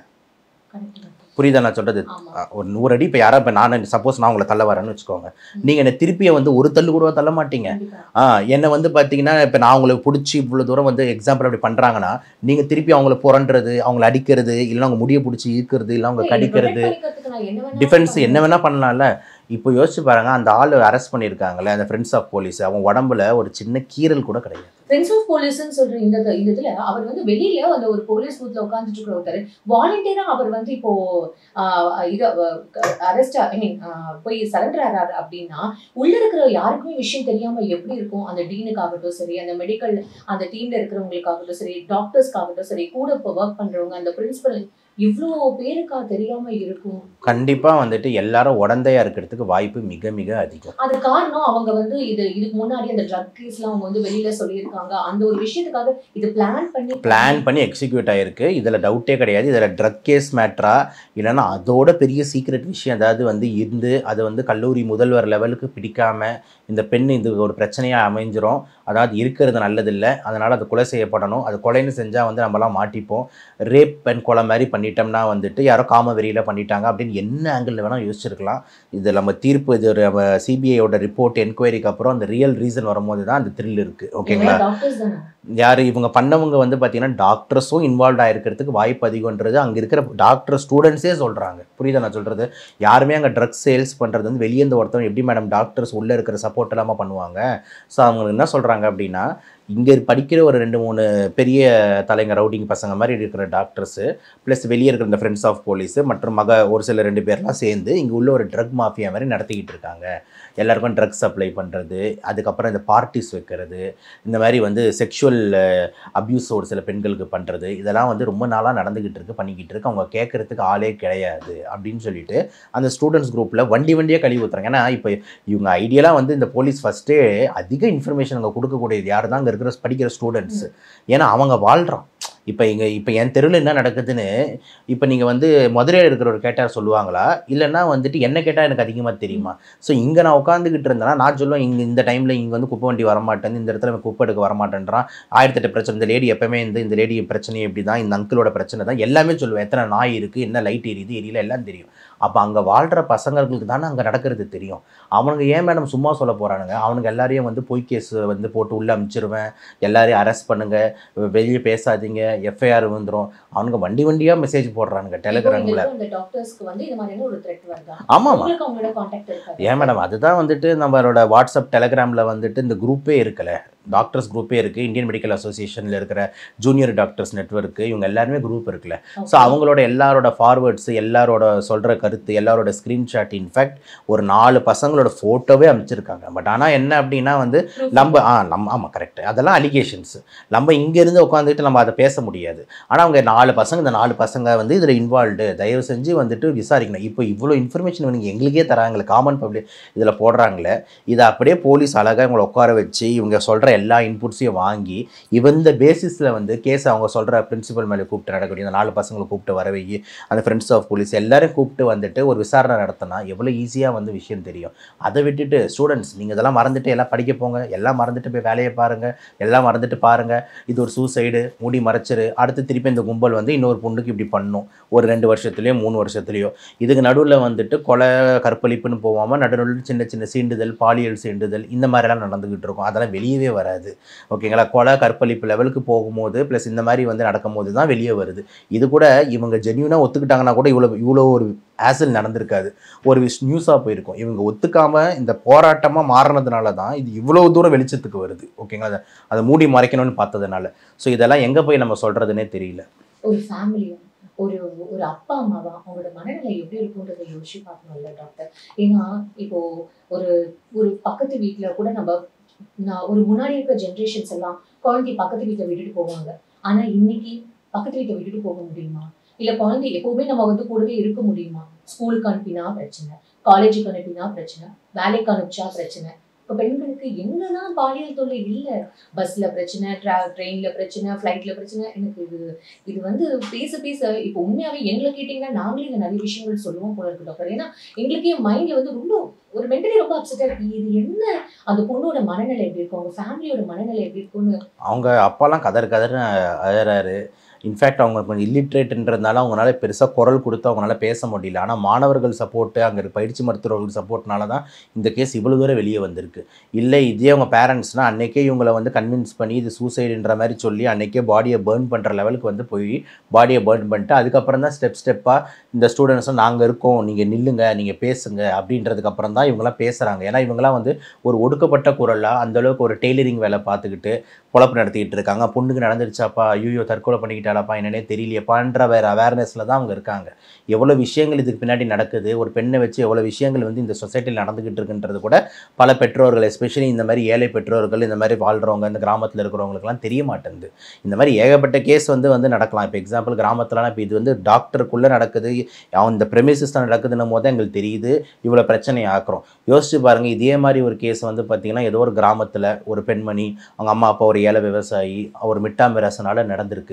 புரியுதா நான் சொல்கிறது? ஒரு 100 அடி இப்போ யாராவது இப்போ நான் சப்போஸ் நான் உங்களை தள்ள வரேன்னு வச்சுக்கோங்க, நீங்கள் என்னை திருப்பியை வந்து ஒரு தள்ளு கூட தள்ள மாட்டீங்க. என்னை வந்து பார்த்தீங்கன்னா இப்போ நான் அவங்களை பிடிச்சி இவ்வளோ தூரம் வந்து எக்ஸாம்பிள் அப்படி பண்ணுறாங்கன்னா நீங்கள் திருப்பி அவங்கள புரண்டுறது, அவங்கள அடிக்கிறது, இல்லை அவங்க முடியை பிடிச்சி இழுக்கிறது, இல்லை அவங்க கடிக்கிறது, டிஃபென்ஸ் என்ன வேணால் பண்ணலாம்ல. இப்போ யோசிச்சு பாருங்க, அந்த ஆள் அரெஸ்ட் பண்ணியிருக்காங்களே அந்த ஃப்ரெண்ட்ஸ் ஆஃப் போலீஸ், அவன் உடம்புல ஒரு சின்ன கீரல் கூட கிடையாது. ஃப்ரெண்ட்ஸ் ஆஃப் போலீஸ்ன்னு சொல்ற இந்த இதுல அவர் வந்து வெளியில அந்த ஒரு போலீஸ் பூத்ல உட்காந்துட்டு இருக்கிற ஒருத்தர் வாலண்டியரா அவர் வந்து இப்போ இது அரெஸ்ட் போய் சரண்டர் ஆறாரு அப்படின்னா உள்ள இருக்கிற யாருக்குமே விஷயம் தெரியாம எப்படி இருக்கும்? அந்த டீனுக்காகட்டும் சரி, அந்த மெடிக்கல் அந்த டீம்ல இருக்கிறவங்களுக்காகட்டும் சரி, டாக்டர்ஸ்க்காகட்டும் சரி, கூட இப்போ ஒர்க் பண்றவங்க, அந்த பிரின்சிபல், இவ்வளோ பேருக்கா தெரியாம இருக்கும்? கண்டிப்பா வந்துட்டு எல்லாரும் உடந்தையா இருக்கிறதுக்கு வாய்ப்பு மிக மிக அதிகம். அது காரணம் அவங்க வந்து இதுக்கு முன்னாடி அந்த ட்ரக் கேஸ்லாம் அவங்க வந்து வெளியில சொல்லியிருக்காங்க. அந்த ஒரு விஷயத்துக்காக இது பிளான் பண்ணி எக்ஸிக்யூட் ஆயிருக்கு. இதுல டவுட்டே கிடையாது. இதுல ட்ரக் கேஸ் மேட்டரா இல்லைன்னா அதோட பெரிய சீக்ரெட் விஷயம் ஏதாவது வந்து இருந்து அதை வந்து கல்லூரி முதல்வர் லெவலுக்கு பிடிக்காம இந்த பெண் இது ஒரு பிரச்சனையாக அமைஞ்சிரும், அதாவது இருக்கிறது நல்லதில்லை, அதனால் அது கொலை செய்யப்படணும், அது கொலைன்னு செஞ்சால் வந்து நம்மலாம் மாட்டிப்போம், ரேப் பெண் கொலை மாதிரி பண்ணிட்டோம்னா வந்துட்டு யாரோ காம வெறியில் பண்ணிட்டாங்க அப்படின்னு என்ன ஆங்கிளில் வேணால் யோசிச்சிருக்கலாம். இது நம்ம தீர்ப்பு, இது ஒரு சிபிஐயோட ரிப்போர்ட் என்கொயரிக்கு அப்புறம் அந்த ரியல் ரீசன் வரும்போது தான் அந்த த்ரில் இருக்குது. ஓகேங்களா? யார் இவங்க பண்ணவங்க வந்து பார்த்தீங்கன்னா டாக்டர்ஸும் இன்வால்வ் ஆகிருக்கிறதுக்கு வாய்ப்பு அதிகம்ன்றது அங்கே இருக்கிற டாக்டர் ஸ்டூடெண்ட்ஸே சொல்கிறாங்க. புரியுதா நான் சொல்கிறது? யாருமே அங்கே ட்ரக்ஸ் சேல்ஸ் பண்ணுறது வந்து வெளியேந்து ஒருத்தவங்க எப்படி மேடம் டாக்டர்ஸ் உள்ளே இருக்கிற சப்போர்ட் இல்லாமல் பண்ணுவாங்க? ஸோ அவங்க என்ன சொல்கிறாங்க அப்படின்னா, இங்கே படிக்கிற ஒரு 2-3 பெரிய தலைங்க ரவுடிங் பசங்க மாதிரி இருக்கிற டாக்டர்ஸு ப்ளஸ் வெளியே இருக்கிற இந்த ஃப்ரெண்ட்ஸ் ஆஃப் போலீஸு மற்றும் ஒரு சில 2 பேர்லாம் சேர்ந்து இங்கே உள்ள ஒரு ட்ரக் மாஃபியா மாதிரி நடத்திக்கிட்டு இருக்காங்க. எல்லாருக்கும் ட்ரக்ஸ் சப்ளை பண்ணுறது, அதுக்கப்புறம் இந்த பார்ட்டிஸ் வைக்கிறது, இந்த மாதிரி வந்து செக்ஷுவல் அப்யூஸ் ஒரு சில பெண்களுக்கு பண்ணுறது, இதெல்லாம் வந்து ரொம்ப நாளாக நடந்துக்கிட்டு இருக்கு, பண்ணிக்கிட்டு இருக்கு, அவங்க கேட்குறதுக்கு ஆளே கிடையாது அப்படின்னு சொல்லிட்டு அந்த ஸ்டூடெண்ட்ஸ் குரூப்பில் வண்டியாக கழுவி ஊற்றுறாங்க. ஏன்னா இப்போ இவங்க ஐடியலாக வந்து இந்த போலீஸ் ஃபஸ்ட்டே அதிக இன்ஃபர்மேஷன் அங்கே கொடுக்கக்கூடியது யார் தான் அங்கே இருக்கிற படிக்கிற ஸ்டூடெண்ட்ஸு. ஏன்னா அவங்க வாழ்கிறான். இப்போ என் தெருவில் என்ன நடக்குதுன்னு இப்போ நீங்கள் வந்து மதுரையில் இருக்கிறவர் கேட்டால் சொல்லுவாங்களா, இல்லைன்னா வந்துட்டு என்ன கேட்டால் எனக்கு அதிகமாக தெரியுமா? ஸோ இங்கே நான் உட்காந்துக்கிட்டு இருந்தேன்னா நான் சொல்லுவேன், இங்கே இந்த டைமில் இங்கே வந்து குப்பை வண்டி வரமாட்டேன், இந்த இடத்துல குப்பை எடுக்க வரமாட்டேன்றான், 1008 பிரச்சனை, இந்த லேடி எப்பவுமே இந்த லேடி பிரச்சனை எப்படி தான், இந்த அங்கிளோட பிரச்சனை தான், எல்லாமே சொல்லுவேன். எத்தனை நாய் இருக்குது, என்ன லைட் எரியுது எரியல எல்லாம் தெரியும். அப்போ அங்கே வாழ்கிற பசங்களுக்கு தானே அங்கே நடக்கிறது தெரியும். அவனுங்க ஏன் மேடம் சும்மா சொல்ல போகிறானுங்க? அவனுங்க எல்லாரையும் வந்து பொய் கேஸ் வந்து போட்டு உள்ளே அனுப்பிச்சிருவேன், எல்லாரையும் அரெஸ்ட் பண்ணுங்கள், வெளியே பேசாதீங்க, எஃப்ஐஆர் வந்துடும். அவனுங்க வண்டியாக மெசேஜ் போடுறானுங்க டெலிகிராமில். ஆமாம் ஏன் மேடம், அதுதான் வந்துட்டு நம்மளோட வாட்ஸ்அப் டெலிகிராமில் வந்துட்டு இந்த குரூப்பே இருக்குல்ல, டாக்டர்ஸ் குரூப்பே இருக்குது, இந்தியன் மெடிக்கல் அசோசியேஷனில் இருக்கிற ஜூனியர் டாக்டர்ஸ் நெட்வொர்க்கு, இவங்க எல்லாருமே குரூப் இருக்குல்ல. ஸோ அவங்களோட எல்லாரோட ஃபார்வேர்ட்ஸு, எல்லாரோட சொல்கிற கருத்து, எல்லாரோட ஸ்க்ரீன்ஷாட், இன்ஃபேக்ட் ஒரு 4 பசங்களோட ஃபோட்டோவே அமைச்சிருக்காங்க. பட் ஆனால் என்ன அப்படின்னா வந்து நம்ம ஆமாம் கரெக்டு, அதெல்லாம் அலிகேஷன்ஸ். நம்ம இங்கேருந்து உட்காந்துட்டு நம்ம அதை பேச முடியாது. ஆனால் அவங்க 4 பசங்க, இந்த 4 பசங்க வந்து இதில் இன்வால்வ்டு, தயவு செஞ்சு வந்துட்டு விசாரிக்கணும். இப்போ இவ்வளோ இன்ஃபர்மேஷன் நீங்கள் எங்களுக்கே தராங்களே, காமன் பப்ளிக் இதில் போடுறாங்களே, இதை அப்படியே போலீஸ் அழகாக இவங்களை உட்கார வச்சு இவங்க சொல்கிற எல்லா இன்புட்ஸையும் வாங்கி இந்த பேசிஸில் வந்து கேஸ் அவங்க சொல்கிற பிரின்சிபல் மேலே கூப்பிட்டு நடக்கக்கூடிய இந்த 4 பசங்களை கூப்பிட்டு வரவை, அந்த ஃப்ரெண்ட்ஸ் ஆஃப் போலீஸ் எல்லாரும் கூப்பிட்டு வந்துட்டு ஒரு விசாரணை நடத்தினா எவ்வளோ ஈஸியாக வந்து விஷயம் தெரியும். அதை விட்டுட்டு ஸ்டூடெண்ட்ஸ் நீங்கள் இதெல்லாம் மறந்துட்டு எல்லாம் படிக்க போங்க, எல்லாம் மறந்துட்டு போய் வேலையை பாருங்கள், எல்லாம் மறந்துட்டு பாருங்கள், இது ஒரு சூசைடு, மூடி மறைச்சிரு, அடுத்து திருப்பி இந்த கும்பல் வந்து இன்னொரு பொண்ணுக்கு இப்படி பண்ணும் ஒரு 2 வருஷத்துலையோ 3 வருஷத்துலையோ. இதுக்கு நடுவில் வந்துட்டு கொலை கற்பழிப்புன்னு போகாமல் நடுவில் சின்ன சின்ன சீண்டுதல், பாலியல் சீண்டுதல், இந்த மாதிரிலாம் நடந்துக்கிட்டு இருக்கும். அதெல்லாம் வெளியவே வராது. ஓகேங்களா? கொலை கற்பழிப்பு லெவலுக்கு போகும்போது ப்ளஸ் இந்த மாதிரி வந்து நடக்கும்போது தான் வெளியே வருது. இது கூட இவங்க ஜென்யூனாக ஒத்துக்கிட்டாங்கன்னா கூட இவ்வளோ ஒரு ஆசல் நடந்திருக்காது, ஒரு நியூஸாக போயிருக்கும். இவங்க ஒத்துக்காமல் இந்த போராட்டமாக மாறினதுனால தான் இது இவ்வளோ தூரம் வெளிச்சத்துக்கு வருது. ஓகேங்களா? அதை மூடி மறைக்கணும்னு பார்த்ததுனால. ஸோ இதெல்லாம் எங்கே போய் நம்ம சொல்கிறதுனே தெரியல. ஒரு ஃபேமிலியும் ஒரு அப்பா அம்மாவா அவங்களோட மனநிலை எப்படி இருக்குன்றதை யோசிச்சு பார்க்கணும்ல டாக்டர். ஏன்னா இப்போ ஒரு பக்கத்து வீட்டில் கூட ஒரு முன்னாடி இருக்கிற ஜென்ரேஷன்ஸ் எல்லாம் குழந்தை பக்கத்து வீட்டை விட்டுட்டு போவாங்க. ஆனா இன்னைக்கு பக்கத்து வீட்டை விட்டுட்டு போக முடியுமா? இல்ல குழந்தை எப்பவுமே நம்ம வந்து கூடவே இருக்க முடியுமா? ஸ்கூலுக்கு அனுப்பினா பிரச்சனை, காலேஜுக்கு அனுப்பினா பிரச்சனை, வேலைக்கு அனுப்பிச்சா பிரச்சனை. இப்போ பெண்களுக்கு என்னதான் பாலியல் தொல்லை இல்லை, பஸ்ல பிரச்சனை, ட்ரெயின்ல பிரச்சனை, ஃப்ளைட்ல பிரச்சனை. எனக்கு இது வந்து பேச இப்போ உண்மையாவே எங்களை கேட்டீங்கன்னா நாங்களே இங்க நிறைய விஷயங்கள் சொல்லுவோம் போல இருக்கு டாக்டர். ஏன்னா எங்களுக்கே மைண்ட்ல வந்து ரொம்ப ஒரு மென்டலி ரொம்ப அப்செட்டா இருக்கு. இது என்ன, அந்த பொண்ணோட மனநிலை எப்படி இருக்கும், அவங்க ஃபேமிலியோட மனநிலை எப்படி இருக்கும்னு. அவங்க அப்பாலாம் கதர்னு அழறாரு. இன்ஃபேக்ட் அவங்க கொஞ்சம் இல்லிட்ரேட்ன்றதுனால அவங்களால பெருசாக குரல் கொடுத்து அவங்களால பேச முடியல. ஆனால் மாணவர்கள் சப்போர்ட்டு, அங்கே பயிற்சி மருத்துவர்கள் சப்போர்ட்னால தான் இந்த கேஸ் இவ்வளோ தூரம் வெளியே வந்திருக்கு. இல்லை இதே அவங்க பேரண்ட்ஸ்னால் அன்றைக்கே இவங்களை வந்து கன்வின்ஸ் பண்ணி இது சூசைடுன்ற மாதிரி சொல்லி அன்றைக்கே பாடியை பேர்ன் பண்ணுற லெவலுக்கு வந்து போய் பாடியை பேர்ன் பண்ணிட்டு அதுக்கப்புறம் தான் ஸ்டெப்பாக இந்த ஸ்டூடெண்ட்ஸும் நாங்கள் இருக்கோம், நீங்கள் நில்லுங்க, நீங்கள் பேசுங்க அப்படின்றதுக்கப்புறம் தான் இவங்களாம் பேசுகிறாங்க. ஏன்னா இவங்களாம் வந்து ஒரு ஒடுக்கப்பட்ட குரலாக அந்தளவுக்கு ஒரு டெய்லரிங் வேலை பார்த்துக்கிட்டு பொழப்பு நடத்திக்கிட்டு இருக்காங்க. பொண்ணுக்கு நடந்துருச்சாப்பா, ஐயோ தற்கொலை பண்ணிக்கிட்டாலப்பா, என்னன்னே தெரியலையப்பான்ற வேறு அவேர்னஸில் தான் அவங்க இருக்காங்க. எவ்வளோ விஷயங்கள் இதுக்கு பின்னாடி நடக்குது, ஒரு பெண்ணை வச்சு எவ்வளோ விஷயங்கள் வந்து இந்த சொசைட்டியில் நடந்துக்கிட்டு இருக்குன்றது கூட பல பெற்றோர்கள், எஸ்பெஷலி இந்த மாதிரி ஏழை பெற்றோர்கள், இந்த மாதிரி வாழ்கிறவங்க, இந்த கிராமத்தில் இருக்கிறவங்களுக்குலாம் தெரிய மாட்டேங்குது. இந்த மாதிரி ஏகப்பட்ட கேஸ் வந்து நடக்கலாம். இப்போ எக்ஸாம்பிள் கிராமத்துலலாம் இப்போ இது வந்து டாக்டருக்குள்ளே நடக்குது, இந்த ப்ரெமிசஸ் தான் நடக்குதுன்னும் போது எங்களுக்கு தெரியுது இவ்வளோ பிரச்சனை ஆக்குறோம். யோசிச்சு பாருங்கள், இதே மாதிரி ஒரு கேஸ் வந்து பார்த்திங்கன்னா ஏதோ ஒரு கிராமத்தில் ஒரு பெண்மணி, அவங்க அம்மா அப்பா ஒரு ஏழை விவசாயி, ஒரு மிட்டாமிராசனால் நடந்திருக்கு அப்படின்னா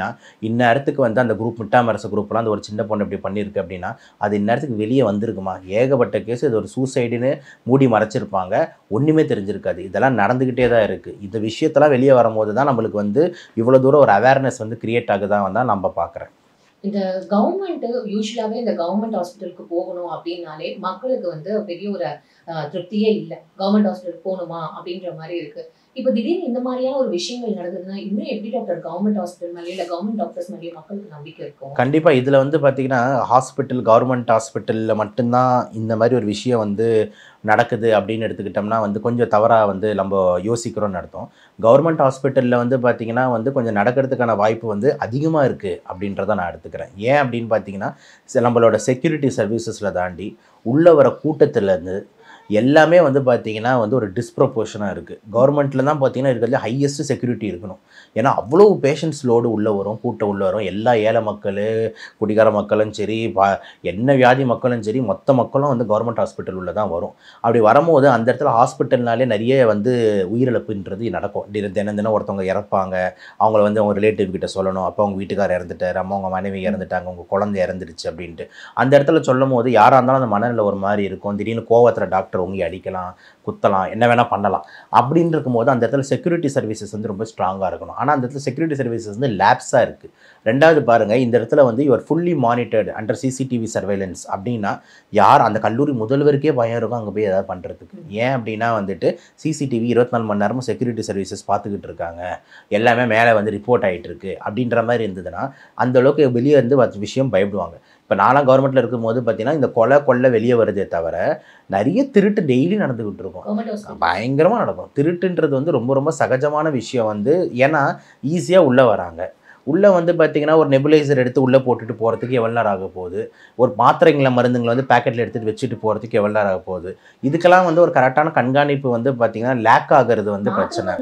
அப்படின்னா இந்நேரத்துக்கு வந்து அந்த குரூப் மிட்டாமரசு குரூப்லாம் அந்த ஒரு சின்ன பொண்ணு இப்படி பண்ணியிருக்கு அப்படின்னா அது இந்நேரத்துக்கு வெளியே வந்திருக்குமா? ஏகப்பட்ட கேஸ் இது ஒரு சூசைடுன்னு மூடி மறைச்சிருப்பாங்க. ஒன்றுமே தெரிஞ்சிருக்காது. இதெல்லாம் நடந்துக்கிட்டே தான் இருக்குது. இந்த விஷயத்தெல்லாம் வெளியே வரும்போது தான் நம்மளுக்கு வந்து இவ்வளோ தூரம் ஒரு அவேர்னஸ் வந்து கிரியேட் ஆகுதான் தான் நம்ம பார்க்குறேன். இந்த கவர்மெண்ட் யூசுவலாவே இந்த கவர்மெண்ட் ஹாஸ்பிட்டலுக்கு போகணும் அப்படின்னாலே மக்களுக்கு வந்து பெரிய ஒரு திருப்தியே இல்லை. கவர்மெண்ட் ஹாஸ்பிட்டலுக்கு போகணுமா அப்படின்ற மாதிரி இருக்கு. இப்போ திடீர்னு இந்த மாதிரியான ஒரு விஷயங்கள் நடந்ததுன்னா இன்னும் எப்படி டாக்டர் கவர்மெண்ட் ஹாஸ்பிட்டல் மேலே இல்லை கவர்மெண்ட் டாக்டர்ஸ் மேலேயே மக்களுக்கு நம்பிக்கை இருக்கும்? கண்டிப்பாக இதில் வந்து பார்த்திங்கன்னா கவர்மெண்ட் ஹாஸ்பிட்டலில் மட்டும்தான் இந்த மாதிரி ஒரு விஷயம் வந்து நடக்குது அப்படின்னு எடுத்துக்கிட்டோம்னா வந்து கொஞ்சம் தவறாக வந்து நம்ம யோசிக்கிறோம்னு அர்த்தம். கவர்மெண்ட் ஹாஸ்பிட்டலில் வந்து பார்த்திங்கன்னா வந்து கொஞ்சம் நடக்கிறதுக்கான வாய்ப்பு வந்து அதிகமாக இருக்குது அப்படின்றத நான் எடுத்துக்கிறேன். ஏன் அப்படின்னு பார்த்தீங்கன்னா நம்மளோட செக்யூரிட்டி சர்வீசஸில் தாண்டி உள்ளே வர கூட்டத்துலேருந்து எல்லாமே வந்து பார்த்திங்கன்னா வந்து ஒரு டிஸ்ப்ரொபோர்ஷனாக இருக்குது. கவர்மெண்ட்டில் தான் பார்த்திங்கன்னா இருக்கிறதுல ஹையஸ்ட் செக்யூரிட்டி இருக்கணும். ஏன்னா அவ்வளோ பேஷண்ட்ஸ் லோடு உள்ளே வரும், கூட்டம் உள்ளே வரும். எல்லா ஏழை மக்கள், குடிகார மக்களும் சரி, என்ன வியாதி மக்களும் சரி, மொத்த மக்களும் வந்து கவர்மெண்ட் ஹாஸ்பிட்டல் உள்ளே தான் வரும். அப்படி வரும்போது அந்த இடத்துல ஹாஸ்பிட்டல்னாலே நிறைய வந்து உயிரிழப்புன்றது நடக்கும். தினம் தினம் ஒருத்தவங்க இறப்பாங்க. அவங்கள வந்து அவங்க ரிலேட்டிவ் கிட்ட சொல்லணும். அப்போ அவங்க வீட்டுக்காரர் இறந்துட்டார், அம்மா அவங்க மனைவி இறந்துட்டாங்க, அவங்க குழந்தை இறந்துருச்சு அப்படின்ட்டு அந்த இடத்துல சொல்லும் போது யாராக இருந்தாலும் அந்த மனநிலை ஒரு மாதிரி இருக்கும். திடீர்னு கோவத்தில் டாக்டர் உங்கி அடிக்கலாம், குத்தலாம், என்ன வேணால் பண்ணலாம். அப்படின்னு இருக்கும்போது அந்த இடத்துல செக்யூரிட்டி சர்வீசஸ் வந்து ரொம்ப ஸ்ட்ராங்காக இருக்கணும். ஆனால் அந்த இடத்துல செக்யூரிட்டி சர்வீசஸ் வந்து லேப்ஸாக இருக்குது. ரெண்டாவது பாருங்கள், இந்த இடத்துல வந்து your fully monitored under CCTV surveillance அப்படின்னா யார் அந்த கல்லூரி முதல்வருக்கே பயம் இருக்கும் அங்கே போய் எதாவது பண்ணுறதுக்கு. ஏன் அப்படின்னா வந்துட்டு சிசிடிவி 24 மணி நேரமும் செக்யூரிட்டி சர்வீசஸ் பார்த்துக்கிட்டு இருக்காங்க, எல்லாமே மேலே வந்து ரிப்போர்ட் ஆகிட்டு இருக்கு அப்படின்ற மாதிரி இருந்ததுன்னா அந்தளவுக்கு வெளியே வந்து விஷயம் பயப்படுவாங்க. இப்போ நான்லாம் கவர்மெண்ட்டில் இருக்கும்போது பார்த்தீங்கன்னா இந்த கொலை வெளியே வருதே தவிர நிறைய திருட்டு டெய்லி நடந்துக்கிட்டு இருக்கும். பயங்கரமாக நடக்கும். திருட்டுன்றது வந்து ரொம்ப ரொம்ப சகஜமான விஷயம் வந்து. ஏன்னா ஈஸியாக உள்ளே வராங்க. உள்ளே வந்து பார்த்திங்கன்னா ஒரு நெபுலைசர் எடுத்து உள்ளே போட்டுட்டு போகிறதுக்கு எவ்வளோ நேரம் ஆக போகுது, ஒரு மாத்திரைங்களை மருந்துங்களை வந்து பேக்கெட்டில் எடுத்துகிட்டு வச்சுட்டு போகிறதுக்கு எவ்வளோ நேரம் ஆக போகுது. இதுக்கெல்லாம் வந்து ஒரு கரெக்டான கண்காணிப்பு வந்து பார்த்திங்கன்னா லேக் ஆகிறது வந்து பிரச்சனை.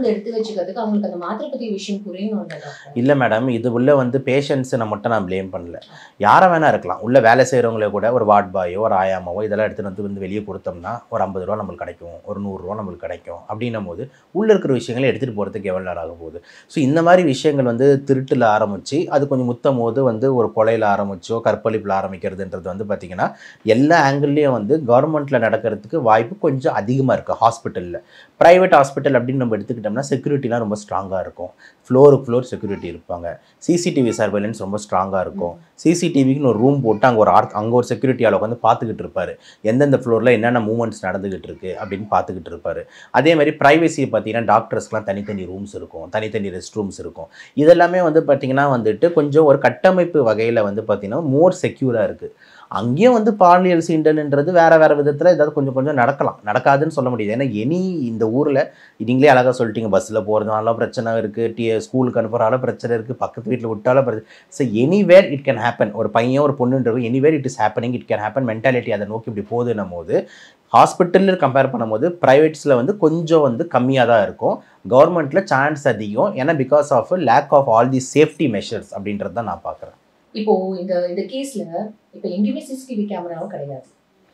இல்லை மேடம், இது உள்ள வந்து பேஷண்ட்ஸை மட்டும் நான் ப்ளேம் பண்ணல, யாரை வேணா இருக்கலாம். உள்ளே வேலை செய்கிறவங்களே கூட ஒரு வார்ட் பாயோ ஒரு ஆயாமாவோ இதெல்லாம் எடுத்துகிட்டு வந்து வெளியே கொடுத்தோம்னா ஒரு 50 ரூபா நம்மளுக்கு கிடைக்கும், ஒரு 100 ரூபா நம்மளுக்கு கிடைக்கும். அப்படின்னும் போது உள்ளே இருக்கிற விஷயங்களை எடுத்துகிட்டு போகிறதுக்கு எவ்வளோ நேரம் ஆக போகுது. ஸோ இந்த மாதிரி விஷயங்கள் வந்து திருட்டில் ஆரம்பித்து அது கொஞ்சம் முத்தும் போது வந்து ஒரு கொலையில் ஆரம்பிச்சோ கற்பழிப்பில் ஆரம்பிக்கிறதுன்றது வந்து பார்த்திங்கன்னா எல்லா ஆங்கிள்லேயும் வந்து கவர்மெண்ட்டில் நடக்கிறதுக்கு வாய்ப்பு கொஞ்சம் அதிகமாக இருக்குது. ஹாஸ்பிட்டலில் ப்ரைவேட் ஹாஸ்பிட்டல் அப்படின்னு நம்ம எடுத்துக்கிட்டோம்னா செக்யூரிட்டிலாம் ரொம்ப ஸ்ட்ராங்காக இருக்கும். ஃப்ளோருக்கு ஃப்ளோர் செக்யூரிட்டி இருப்பாங்க. சிசிடிவி சர்வேலன்ஸ் ரொம்ப ஸ்ட்ராங்காக இருக்கும். சிசிடிவிக்குன்னு ஒரு ரூம் போட்டு அங்கே ஒரு செக்யூரிட்டி ஆளை வந்து பார்த்துக்கிட்டு இருப்பார். எந்தெந்த ஃப்ளோரில் என்னென்ன மூவ்மெண்ட்ஸ் நடந்துக்கிட்டு இருக்குது அப்படின்னு பார்த்துக்கிட்டு இருப்பார். அதே மாதிரி ப்ரைவசியை பார்த்தீங்கன்னா டாக்டர்ஸ்க்குலாம் தனித்தனி ரூம்ஸ் இருக்கும், தனித்தனி ரெஸ்ட் ரூம்ஸ் இருக்கும். இதெல்லாமே வந்து பார்த்திங்கன்னா வந்துட்டு கொஞ்சம் ஒரு கட்டமைப்பு வகையில் வந்து பார்த்திங்கன்னா மோர் செக்யூராக இருக்குது. அங்கேயும் வந்து பாலியல் சீண்டல்ன்றது வேறு விதத்தில் ஏதாவது கொஞ்சம் கொஞ்சம் நடக்காதுன்னு சொல்ல முடியாது. ஏன்னா இந்த ஊரில் நீங்களே அழகாக சொல்லிட்டீங்க, பஸ்ஸில் போகிறதுனால பிரச்சனை இருக்குது, ஸ்கூலுக்கு அனுப்புகிறால பிரச்சனை இருக்குது, பக்கத்து வீட்டில் விட்டாலும் பிரச்சனை. So anywhere it can happen. ஒரு பையன் ஒரு பொண்ணுன்றது anywhere it is happening, it can happen mentality அதை நோக்கி இப்படி போகுதுன்னும் போது ஹாஸ்பிட்டலில் கம்பேர் பண்ணும்போது ப்ரைவேட்ஸில் வந்து கொஞ்சம் வந்து கம்மியாக தான் இருக்கும். கவர்மெண்ட்டில் சான்ஸ் அதிகம். ஏன்னா because of lack of all the safety measures அப்படின்றது தான் நான் பார்க்குறேன். இப்போ இந்த கேஸ்ல இப்போ எங்கேயுமே சிசிடிவி கேமராவும் கிடையாது.